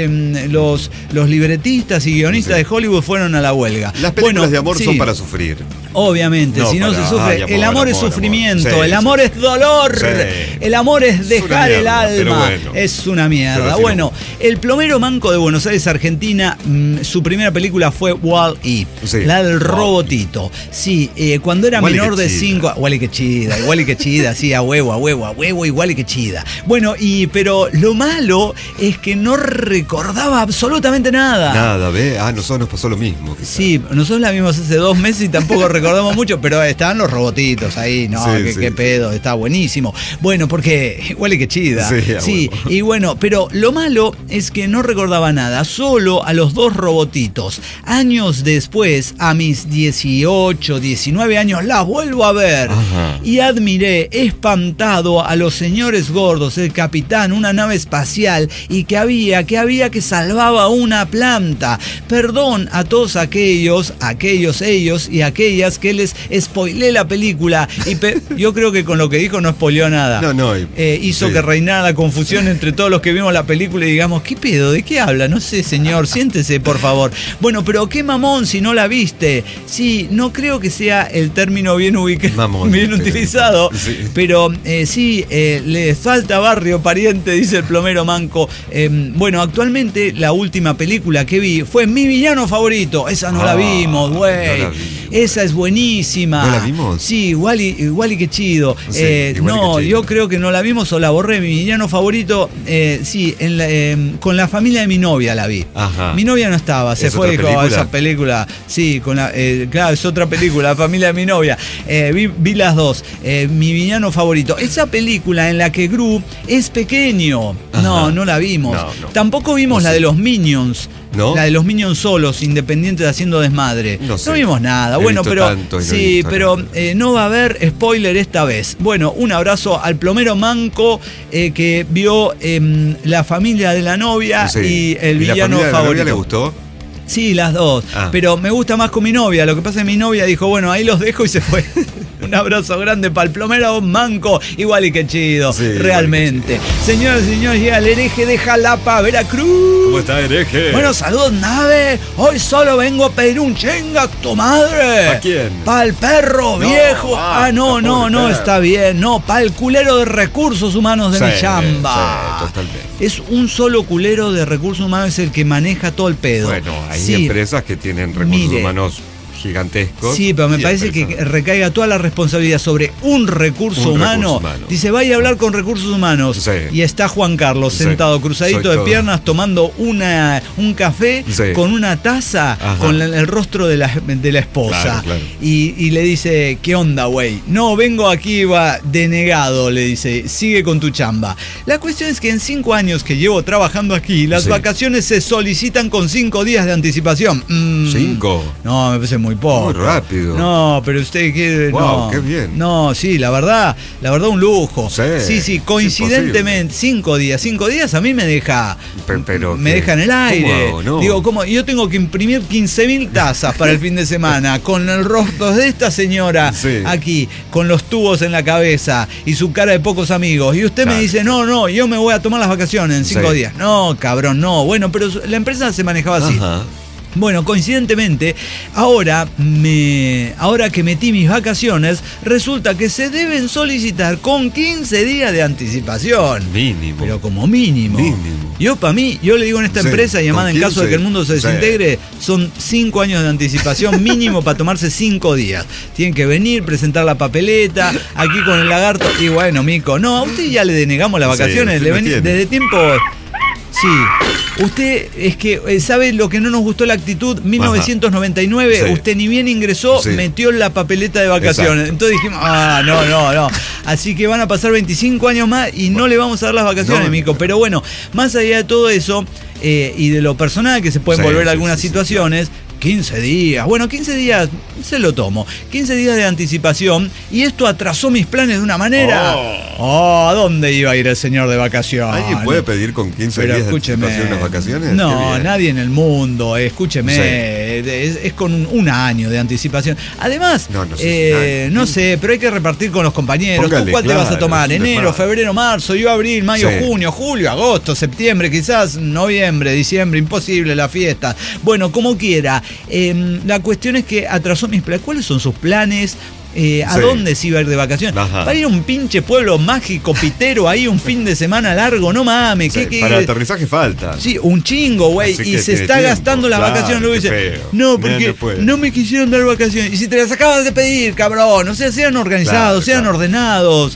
los libretistas y guionistas de Hollywood fueron a la huelga.
Las películas de amor son para sufrir.
Obviamente, si no se sufre. El amor es sufrimiento, el amor es dolor, el amor es dejar el alma. Es una mierda. Bueno, el plomero manco de Buenos Aires, Argentina, su primera película fue Wall-E, la del robotito. Sí, cuando era menor de 5. Igual y que chida, sí, a huevo, igual y que chida. Bueno, pero lo malo es que no recordaba absolutamente nada.
Nada, nosotros nos pasó lo mismo. Quizás.
Sí, nosotros la vimos hace 2 meses y tampoco recordamos mucho, pero estaban los robotitos ahí, qué pedo, está buenísimo. Bueno, porque igual y que chida. Sí, y bueno, pero lo malo es que no recordaba nada, solo a los 2 robotitos. Años después, a mis 18, 19 años, las vuelvo a ver. Y admiré, espantado, a los señores gordos, el capitán, una nave espacial, y que había que salvaba una planta. Perdón a todos aquellos, ellos y aquellas que les spoilé la película. Y yo creo que con lo que dijo no spoileó nada. Hizo que reinara la confusión entre todos los que vimos la película y digamos, ¿qué pedo? ¿De qué habla? No sé, señor, siéntese, por favor. Bueno, pero qué mamón si no la viste. Sí, no creo que sea el término bien utilizado, pero le falta barrio pariente, dice el plomero manco. Bueno, actualmente la última película que vi fue Mi villano favorito. Esa no la vimos, güey. Esa es buenísima.
¿No la vimos?
Sí, igual y que chido. Yo creo que no la vimos o la borré. Mi villano favorito, con la familia de mi novia la vi. Mi novia no estaba, se fue con esa película. Sí, claro, es otra película, la familia de mi novia. Vi las 2. Mi villano favorito. Esa película en la que Gru es pequeño. No la vimos. Tampoco vimos la de los Minions. ¿No? La de los Minions solos, independientes haciendo desmadre. No vimos nada. Bueno, pero no va a haber spoiler esta vez. Bueno, un abrazo al plomero manco que vio la familia de la novia y el villano favorito. ¿La novia
le gustó?
Sí, las 2. Pero me gusta más con mi novia. Lo que pasa es que mi novia dijo, bueno, ahí los dejo y se fue. Un abrazo grande para el plomero manco. Igual y que chido, realmente. Señoras y señores, llega el hereje de Jalapa, Veracruz.
¿Cómo está, hereje?
Bueno, saludos, nave. Hoy solo vengo a pedir un chinga a tu madre.
¿Para quién?
Para el perro viejo. No, está bien. No, para el culero de recursos humanos de mi chamba.
Sí, totalmente.
Es un solo culero de recursos humanos, es el que maneja todo el pedo.
Bueno, hay empresas que tienen recursos humanos gigantescos.
Sí, pero me parece que recaiga toda la responsabilidad sobre un recurso humano. Dice, vaya a hablar con recursos humanos. Sí. Y está Juan Carlos sentado cruzadito de piernas tomando un café con una taza con el rostro de la esposa. Claro. Y le dice, ¿qué onda, güey? No, vengo aquí, va denegado, le dice, sigue con tu chamba. La cuestión es que en 5 años que llevo trabajando aquí, las vacaciones se solicitan con 5 días de anticipación.
5.
No, me parece muy poco.
Muy rápido.
No, pero usted quiere.
Wow,
no,
qué bien.
No, sí, la verdad, un lujo. Sí, coincidentemente, 5 días. 5 días a mí me deja.
Pero
me deja en el aire.
No.
Digo, ¿cómo? Yo tengo que imprimir 15.000 tazas para el fin de semana, con el rostro de esta señora aquí, con los tubos en la cabeza y su cara de pocos amigos. Y usted me dice, no, yo me voy a tomar las vacaciones en 5 días. No, cabrón, no. Bueno, pero la empresa se manejaba así. Bueno, coincidentemente, ahora que metí mis vacaciones, resulta que se deben solicitar con 15 días de anticipación.
Mínimo.
Pero como mínimo. Yo, para mí, yo le digo en esta empresa, llamada en caso de que el mundo se desintegre, son 5 años de anticipación mínimo para tomarse 5 días. Tienen que venir, presentar la papeleta, aquí con el lagarto. Y bueno, mico, no, a usted ya le denegamos las vacaciones, desde tiempo... Sí, usted es que sabe lo que no nos gustó la actitud. 1999, usted ni bien ingresó, metió la papeleta de vacaciones. Exacto. Entonces dijimos, no. Así que van a pasar 25 años más y no le vamos a dar las vacaciones, mico. Pero bueno, más allá de todo eso y de lo personal que se pueden volver algunas situaciones. 15 días. Bueno, 15 días se lo tomo. 15 días de anticipación y esto atrasó mis planes de una manera. ¿A dónde iba a ir el señor de vacaciones?
¿Alguien puede pedir con 15 días de anticipación unas vacaciones?
No, nadie en el mundo. Escúcheme, es con un año de anticipación. Además, no sé, pero hay que repartir con los compañeros. ¿Tú cuál te vas a tomar? Enero, febrero, marzo, yo abril, mayo, junio, julio, agosto, septiembre, quizás noviembre, diciembre, imposible la fiesta. Bueno, como quiera. La cuestión es que atrasó mis planes. ¿Cuáles son sus planes? ¿A dónde se iba a ir de vacaciones? ¿Va a ir a un pinche pueblo mágico, pitero, ahí un fin de semana largo? No mames.
Para el aterrizaje falta.
Sí, un chingo, güey. Y se está gastando las vacaciones. Luego dice, no, porque no me quisieron dar vacaciones. Y si te las acabas de pedir, cabrón. O sea, sean organizados, sean ordenados,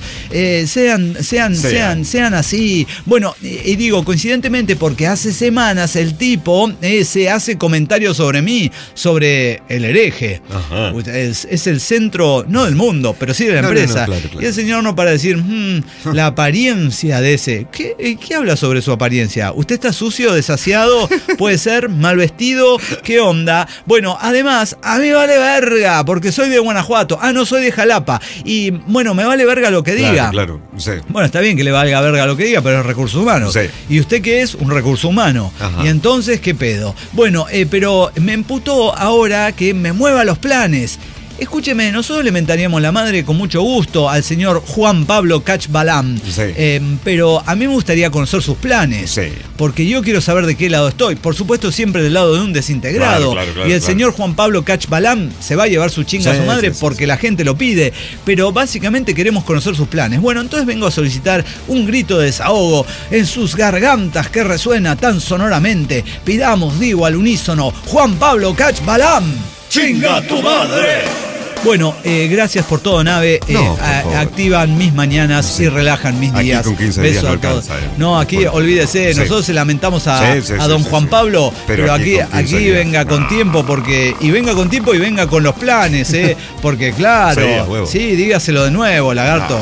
sean así. Bueno, y digo, coincidentemente, porque hace semanas el tipo se hace comentarios sobre mí, sobre el hereje. Es el centro... No del mundo, pero sí de la empresa. Claro. Y el señor no para decir, la apariencia de ese. ¿Qué habla sobre su apariencia? ¿Usted está sucio, desasiado? ¿Puede ser? ¿Mal vestido? ¿Qué onda? Bueno, además, a mí vale verga, porque soy de Guanajuato. No soy de Jalapa. Y bueno, me vale verga lo que diga.
Claro.
Bueno, está bien que le valga verga lo que diga, pero es recursos humanos. ¿Y usted qué es? Un recurso humano. Y entonces, ¿qué pedo? Bueno, pero me emputó ahora que me mueva los planes. Escúcheme, nosotros le mentaríamos la madre con mucho gusto al señor Juan Pablo Cachbalam, pero a mí me gustaría conocer sus planes, porque yo quiero saber de qué lado estoy. Por supuesto, siempre del lado de un desintegrado. Claro, y el señor Juan Pablo Cachbalam se va a llevar su chinga a su madre porque la gente lo pide, pero básicamente queremos conocer sus planes. Bueno, entonces vengo a solicitar un grito de desahogo en sus gargantas que resuena tan sonoramente. Pidamos, digo, al unísono, Juan Pablo Cachbalam. ¡Chinga tu madre! Bueno, gracias por todo, Nave. Activan mis mañanas y relajan mis días.
Aquí con 15 días no alcanza.
No, aquí olvídese, nosotros se lamentamos a don Juan Pablo, pero aquí venga con tiempo, y venga con los planes, porque claro, dígaselo de nuevo, lagarto.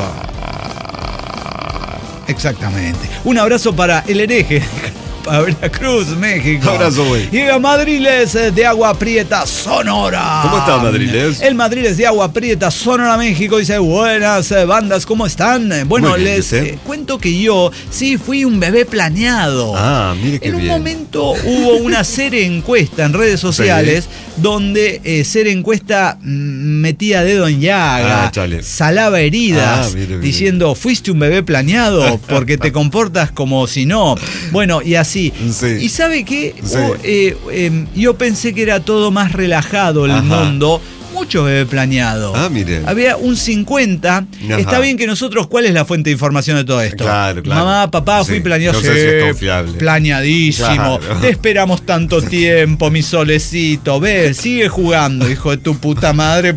Exactamente. Un abrazo para el hereje. A Veracruz, México.
Abrazo, güey.
Llega Madriles de Agua Prieta, Sonora.
¿Cómo está Madriles?
El Madriles de Agua Prieta, Sonora, México. Dice, buenas bandas, ¿cómo están? Bueno, bien, les cuento que yo fui un bebé planeado.
Mire qué bien.
En un momento hubo una serie encuesta en redes sociales donde serie encuesta metía dedo en llaga, salaba heridas, diciendo, fuiste un bebé planeado porque te comportas como si no. Bueno, y así. ¿Y sabe qué? Yo pensé que era todo más relajado el mundo. mucho bebé planeado.
Ah, mire.
Había un 50.
Ajá.
Está bien que nosotros, ¿cuál es la fuente de información de todo esto?
Claro.
Mamá, papá, fui
Sí,
planeado.
no sé si es confiable.
Planeadísimo.
Claro.
Te esperamos tanto tiempo, mi solecito. Ve, sigue jugando, hijo de tu puta madre.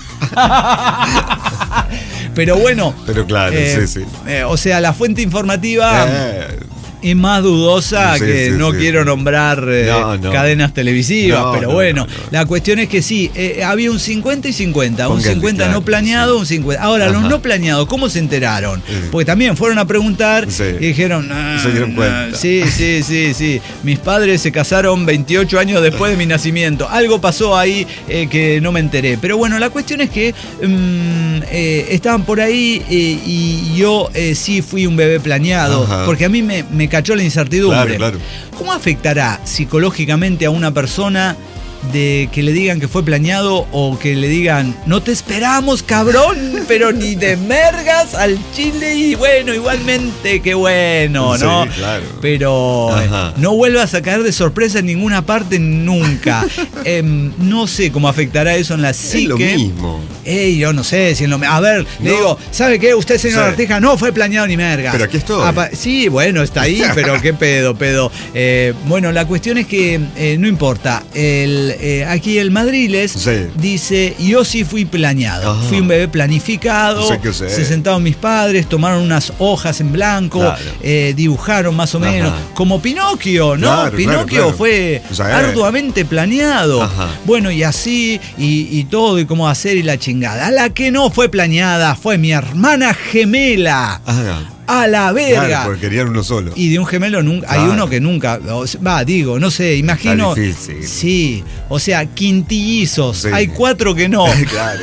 Pero bueno.
Pero claro, sí.
O sea, la fuente informativa es más dudosa que no quiero nombrar cadenas televisivas, pero bueno, la cuestión es que sí, había un 50 y 50, un 50 no planeado, un 50. Ahora, los no planeados, ¿cómo se enteraron? Porque también fueron a preguntar y dijeron,
se dieron cuenta.
Sí, mis padres se casaron 28 años después de mi nacimiento, algo pasó ahí que no me enteré, pero bueno, la cuestión es que estaban por ahí y yo sí fui un bebé planeado, porque a mí me cachó la incertidumbre.
Claro.
¿Cómo afectará psicológicamente a una persona de que le digan que fue planeado o que le digan no te esperamos, cabrón, pero ni de mergas al chile y bueno, igualmente qué bueno, ¿no?
Sí, claro.
Pero no vuelvas a caer de sorpresa en ninguna parte nunca. No sé cómo afectará eso en la psique.
Es lo mismo.
Yo no sé si es lo mismo. A ver, le digo, ¿sabe qué? Usted, señor Arteja, no fue planeado ni mergas.
Pero aquí estoy.
Sí, bueno, está ahí, pero qué pedo. Bueno, la cuestión es que no importa. Aquí el Madriles dice, yo sí fui planeado. Fui un bebé planificado. Se sentaron mis padres, tomaron unas hojas en blanco, dibujaron más o menos. Como Pinocchio, ¿no?
Claro,
Pinocchio fue arduamente planeado. Bueno, y así, y todo, y cómo hacer y la chingada. La que no fue planeada fue mi hermana gemela. A la verga.
Claro, porque querían uno solo.
Y de un gemelo nunca, hay uno que nunca, no sé, imagino.
Está difícil.
Sí, o sea, quintillizos. Hay 4 que no.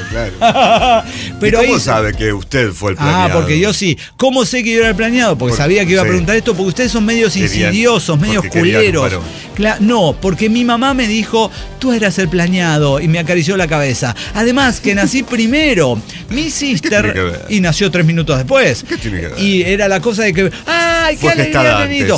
Claro.
Pero
¿Y cómo sabe que usted fue el planeado?
Porque yo sí. ¿Cómo sé que yo era el planeado? Porque sabía que iba a preguntar esto, porque ustedes son medios insidiosos, medios culeros. No, porque mi mamá me dijo, tú eras el planeado, y me acarició la cabeza. Además, que nací primero. Mi sister, y nació 3 minutos después.
¿Qué tiene que ver?
Y era la cosa de que, ¡ay, qué alegría, nenito!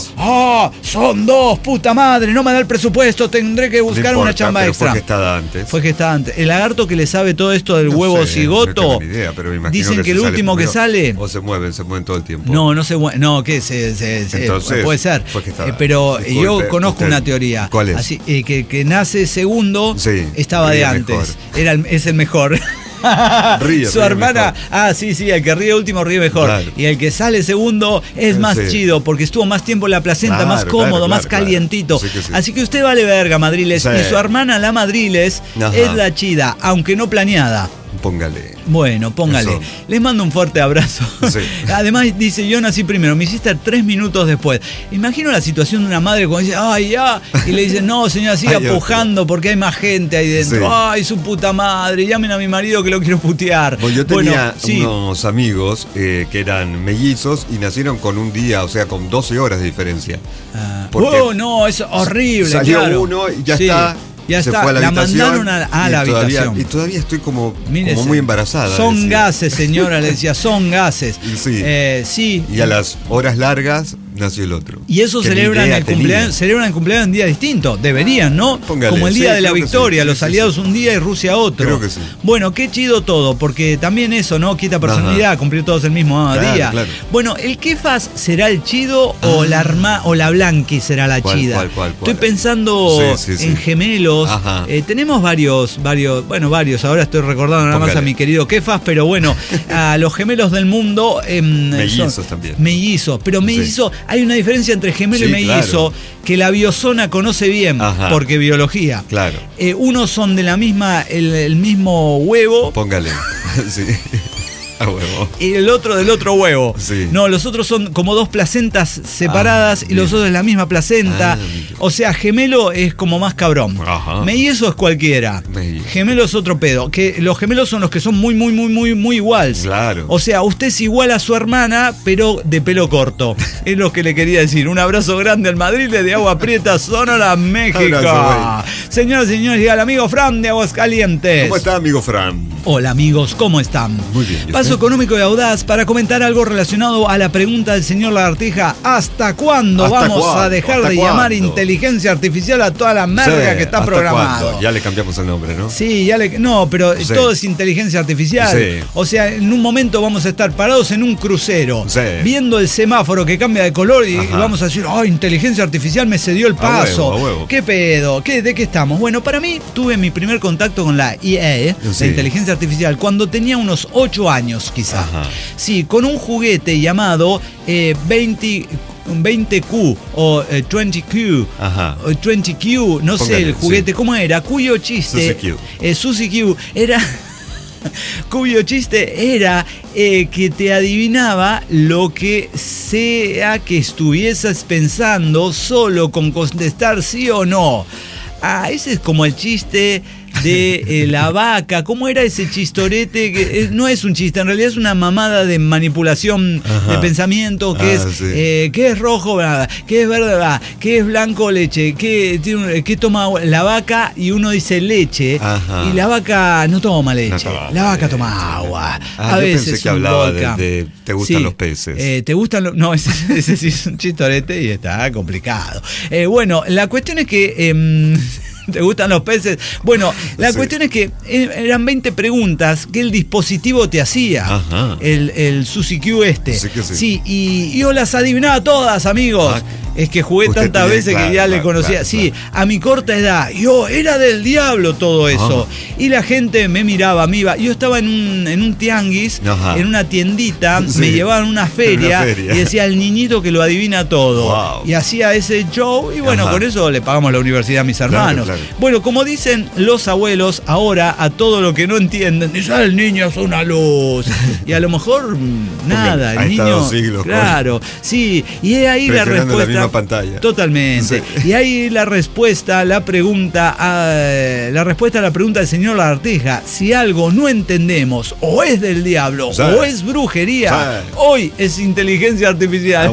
Son 2, puta madre, no me da el presupuesto, tendré que buscar una chamba extra.
Fue gestada antes.
El lagarto que le sabe todo esto del huevo cigoto,
no tengo ni idea, pero me imagino
dicen que el último que sale...
O se mueven todo el tiempo.
No se mueven, entonces, puede ser. Pero disculpe, yo conozco una teoría.
¿Cuál es?
Así, que nace segundo, estaba de antes. Es el mejor. Su hermana, mejor. Sí, el que ríe último ríe mejor. Claro. Y el que sale segundo es más chido, porque estuvo más tiempo en la placenta, más cómodo, más calientito. Sí. Así que usted vale verga, Madriles. Y su hermana, la Madriles, es la chida, aunque no planeada.
Póngale.
Bueno, póngale. Eso. Les mando un fuerte abrazo. Además dice, yo nací primero, mi sister 3 minutos después. Imagino la situación de una madre cuando dice, ¡ay, ya! Y le dice, no, señora, siga pujando porque hay más gente ahí dentro. ¡Ay, su puta madre! Llamen a mi marido que lo quiero putear.
Pues yo tenía unos amigos que eran mellizos y nacieron con un día, o sea, con 12 horas de diferencia.
No, es horrible.
Salió uno y ya está.
Ya
se
está,
fue a la
mandaron a la habitación.
Y todavía estoy como muy embarazada.
Son gases, señora, le decía, son gases.
Sí. Y a las horas largas nació el otro.
Y eso celebran el cumpleaños en día distinto. Deberían, ¿no?
Póngale,
como el día de la victoria, los aliados un día y Rusia otro.
Creo que sí.
Bueno, qué chido todo, porque también eso, ¿no? Quita personalidad, cumplir todos el mismo día.
Claro.
Bueno, ¿el Kefas será el chido o la Blanqui será la chida?
¿Cuál?
Estoy pensando en gemelos. Tenemos varios, ahora estoy recordando nada más a mi querido Kefas, pero bueno, a los gemelos del mundo
mellizos también.
Mellizos, pero mellizos, hay una diferencia entre gemelo y mellizo que la biozona conoce bien, porque biología.
Claro.
Unos son de la misma, el mismo huevo.
Póngale. Sí. Huevo.
Y el otro del otro huevo.
Sí.
No, los otros son como 2 placentas separadas y los otros de la misma placenta. O sea, gemelo es como más cabrón. Mellizo es cualquiera. Gemelo es otro pedo. Que los gemelos son los que son muy iguales.
Claro.
O sea, usted es igual a su hermana, pero de pelo corto. Es lo que le quería decir. Un abrazo grande al Madrid de Agua Prieta, Sonora, México. Señoras y señores, y al amigo Fran de Aguascalientes.
¿Cómo está, amigo Fran?
Hola, amigos, ¿cómo están?
Muy bien.
Paso económico y audaz para comentar algo relacionado a la pregunta del señor Lagartija. ¿Hasta cuándo vamos a dejar de llamar inteligencia artificial a toda la merda que está programado?
Ya le cambiamos el nombre, ¿no?
Sí, no, pero todo es inteligencia artificial.
Sí.
O sea, en un momento vamos a estar parados en un crucero, viendo el semáforo que cambia de color y vamos a decir, inteligencia artificial me cedió el paso.
A huevo.
¿Qué pedo? ¿De qué estamos? Bueno, para mí tuve mi primer contacto con la EA, la inteligencia artificial, cuando tenía unos 8 años quizá. Sí, con un juguete llamado 20Q o 20Q, o 20Q, no sé el juguete cómo era, cuyo chiste Suzy Q era cuyo chiste era que te adivinaba lo que sea que estuvieses pensando solo con contestar sí o no. Ese es como el chiste de la vaca. ¿Cómo era ese chistorete? Que no es un chiste, en realidad es una mamada de manipulación de pensamiento, que ¿qué es rojo? ¿Qué es verde? ¿Qué es blanco? Leche. ¿Qué toma la vaca? Y uno dice leche, y la vaca no toma leche. La vaca toma agua. A veces
pensé que hablaba de ¿te gustan los peces?
¿Te gustan los...? No, ese sí es un chistorete y está complicado. Bueno, la cuestión es que... ¿te gustan los peces? Bueno, la cuestión es que eran 20 preguntas que el dispositivo te hacía. El Suzy Q este. Sí, y yo las adivinaba todas, amigos. Es que jugué tantas veces que ya le conocía. A mi corta edad. Yo era del diablo todo eso. Y la gente me miraba, me iba. Yo estaba en un tianguis, en una tiendita, me llevaban a una feria y decía el niñito que lo adivina todo. Y hacía ese show y bueno, con eso le pagamos la universidad a mis hermanos. Bueno, como dicen los abuelos, ahora a todo lo que no entienden, dicen, el niño es una luz. Y a lo mejor nada, el niño. Siglos, claro, sí. Y ahí la respuesta.
La misma pantalla.
Totalmente. Y ahí la respuesta, la respuesta a la pregunta del señor Lagartija. Si algo no entendemos, o es del diablo, o es brujería, hoy es inteligencia artificial.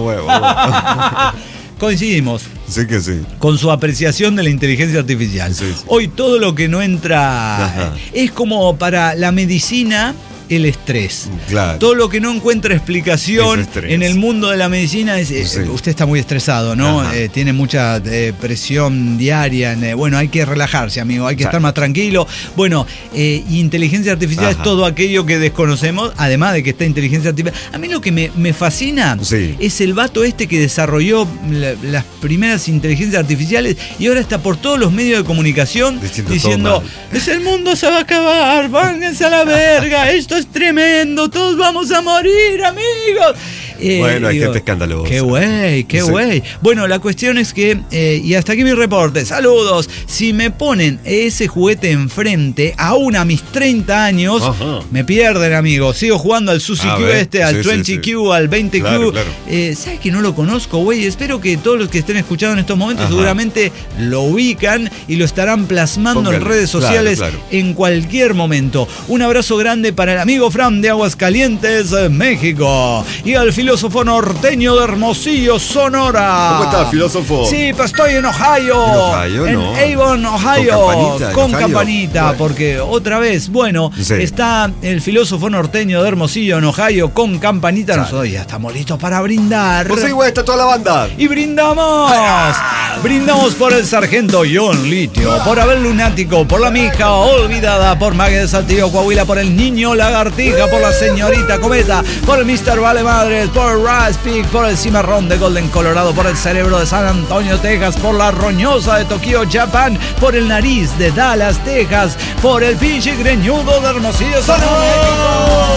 Coincidimos.
Sí que sí.
Con su apreciación de la inteligencia artificial. Hoy todo lo que no entra es como para la medicina. El estrés. Todo lo que no encuentra explicación en el mundo de la medicina es usted está muy estresado, ¿no? Tiene mucha presión diaria. Bueno, hay que relajarse, amigo, hay que estar más tranquilo. Bueno, inteligencia artificial es todo aquello que desconocemos, además de que está inteligencia artificial. A mí lo que me fascina es el vato este que desarrolló las primeras inteligencias artificiales y ahora está por todos los medios de comunicación diciendo, el mundo se va a acabar, váyanse a la verga, esto es tremendo, todos vamos a morir, amigos.
Bueno, hay gente escandalosa.
Qué güey. Bueno, la cuestión es que, y hasta aquí mi reporte, saludos. Si me ponen ese juguete enfrente, aún a mis 30 años, me pierden, amigos. Sigo jugando al Suzy Q al 20Q, al 20Q. Claro. ¿Sabes que no lo conozco, güey? Espero que todos los que estén escuchando en estos momentos seguramente lo ubican y lo estarán plasmando en redes sociales en cualquier momento. Un abrazo grande para el amigo Fran de Aguascalientes, México. Y al filósofo norteño de Hermosillo, Sonora.
¿Cómo estás, filósofo?
Sí, pues estoy en Ohio. En Avon, Ohio. Con campanita, porque otra vez, bueno, está el filósofo norteño de Hermosillo, en Ohio, con campanita. Nosotros ya estamos listos para brindar.
Pues sí, güey, está toda la banda.
Y brindamos. Brindamos por el sargento John Litio, por Abel Lunático, por la mija olvidada, por Maggie de Saltillo, Coahuila, por el niño Lagartija, por la señorita Cometa, por el Mr. Vale Madres, por el Raspig, por el cimarrón de Golden, Colorado, por el cerebro de San Antonio, Texas, por la roñosa de Tokio, Japón, por el nariz de Dallas, Texas, por el pinche greñudo de Hermosillo, Sonora.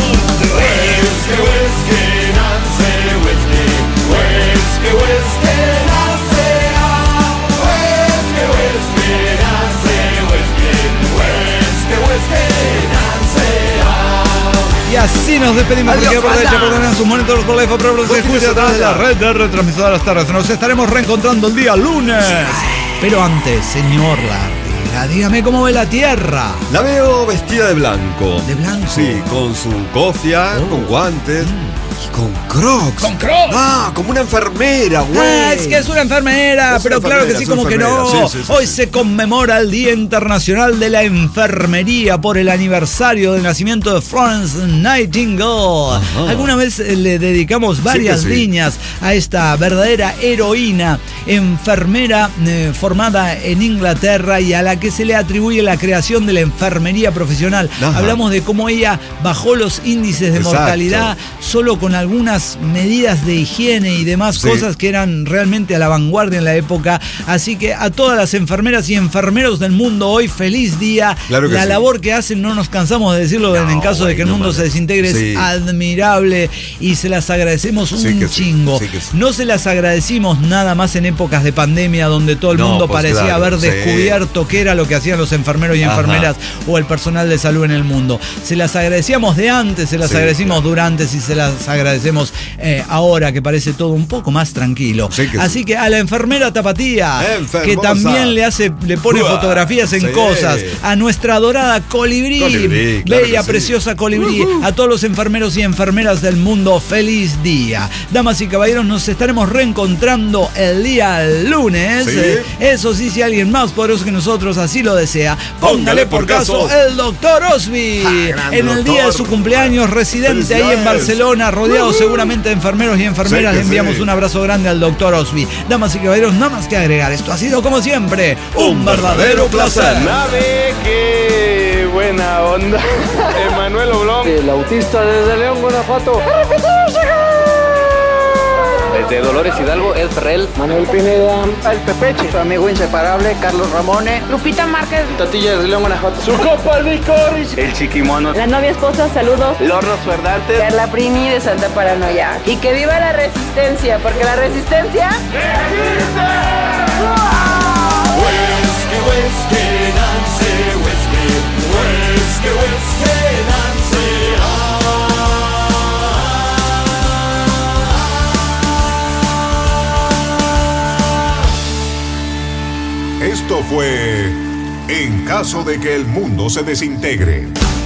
Y así nos despedimos. Porque por derecha, perdonen sus monitores por la info, pero se escucha a través de la red de retransmisoras tardes. Nos estaremos reencontrando el día lunes. Pero antes, señor Lagartija, dígame cómo ve la Tierra.
La veo vestida de blanco.
¿De blanco?
Sí, con su cofia, con guantes. Con Crocs.
Con Crocs.
Ah, como una enfermera, güey.
Ah, es que es una enfermera, pero claro que sí, como que no. Hoy se conmemora el Día Internacional de la Enfermería por el aniversario del nacimiento de Florence Nightingale.
Ajá.
Alguna vez le dedicamos varias líneas a esta verdadera heroína enfermera formada en Inglaterra y a la que se le atribuye la creación de la enfermería profesional.
Ajá.
Hablamos de cómo ella bajó los índices de mortalidad solo con algunas medidas de higiene y demás cosas que eran realmente a la vanguardia en la época. Así que a todas las enfermeras y enfermeros del mundo hoy, feliz día.
Claro que
la labor que hacen, no nos cansamos de decirlo, en caso de que el mundo se desintegre, es admirable y se las agradecemos un chingo. No se las agradecimos nada más en épocas de pandemia donde todo el mundo parecía haber descubierto qué era lo que hacían los enfermeros y enfermeras o el personal de salud en el mundo. Se las agradecíamos de antes, se las agradecimos durante y se las agradecemos ahora que parece todo un poco más tranquilo. Así que a la enfermera Tapatía, que también le pone fotografías en cosas, a nuestra adorada Colibrí, bella, preciosa Colibrí, a todos los enfermeros y enfermeras del mundo, feliz día. Damas y caballeros, nos estaremos reencontrando el día lunes. Eso sí, si alguien más poderoso que nosotros así lo desea, póngale por caso el Dr. Osby, en el día de su cumpleaños, residente ahí en Barcelona, rodeado seguramente de enfermeros y enfermeras. Le enviamos un abrazo grande al Dr. Osby. Damas y caballeros, nada más que agregar. Esto ha sido, como siempre, un verdadero placer.
Nave, qué buena onda. Emanuel Oblón.
El autista desde León, Guanajuato.
Desde Dolores Hidalgo, El Ferrell.
Manuel Pineda.
El Pepeche. Su amigo inseparable, Carlos Ramone.
Lupita Márquez.
Tatilla desde León, Guanajuato.
Su copa licorice.
El Chiquimono.
La novia esposa, saludos.
Lornos Ferdantes.
Carla Prini de Santa Paranoia. Y que viva la resistencia, porque la resistencia
¡existe!
Esto fue En caso de que el mundo se desintegre.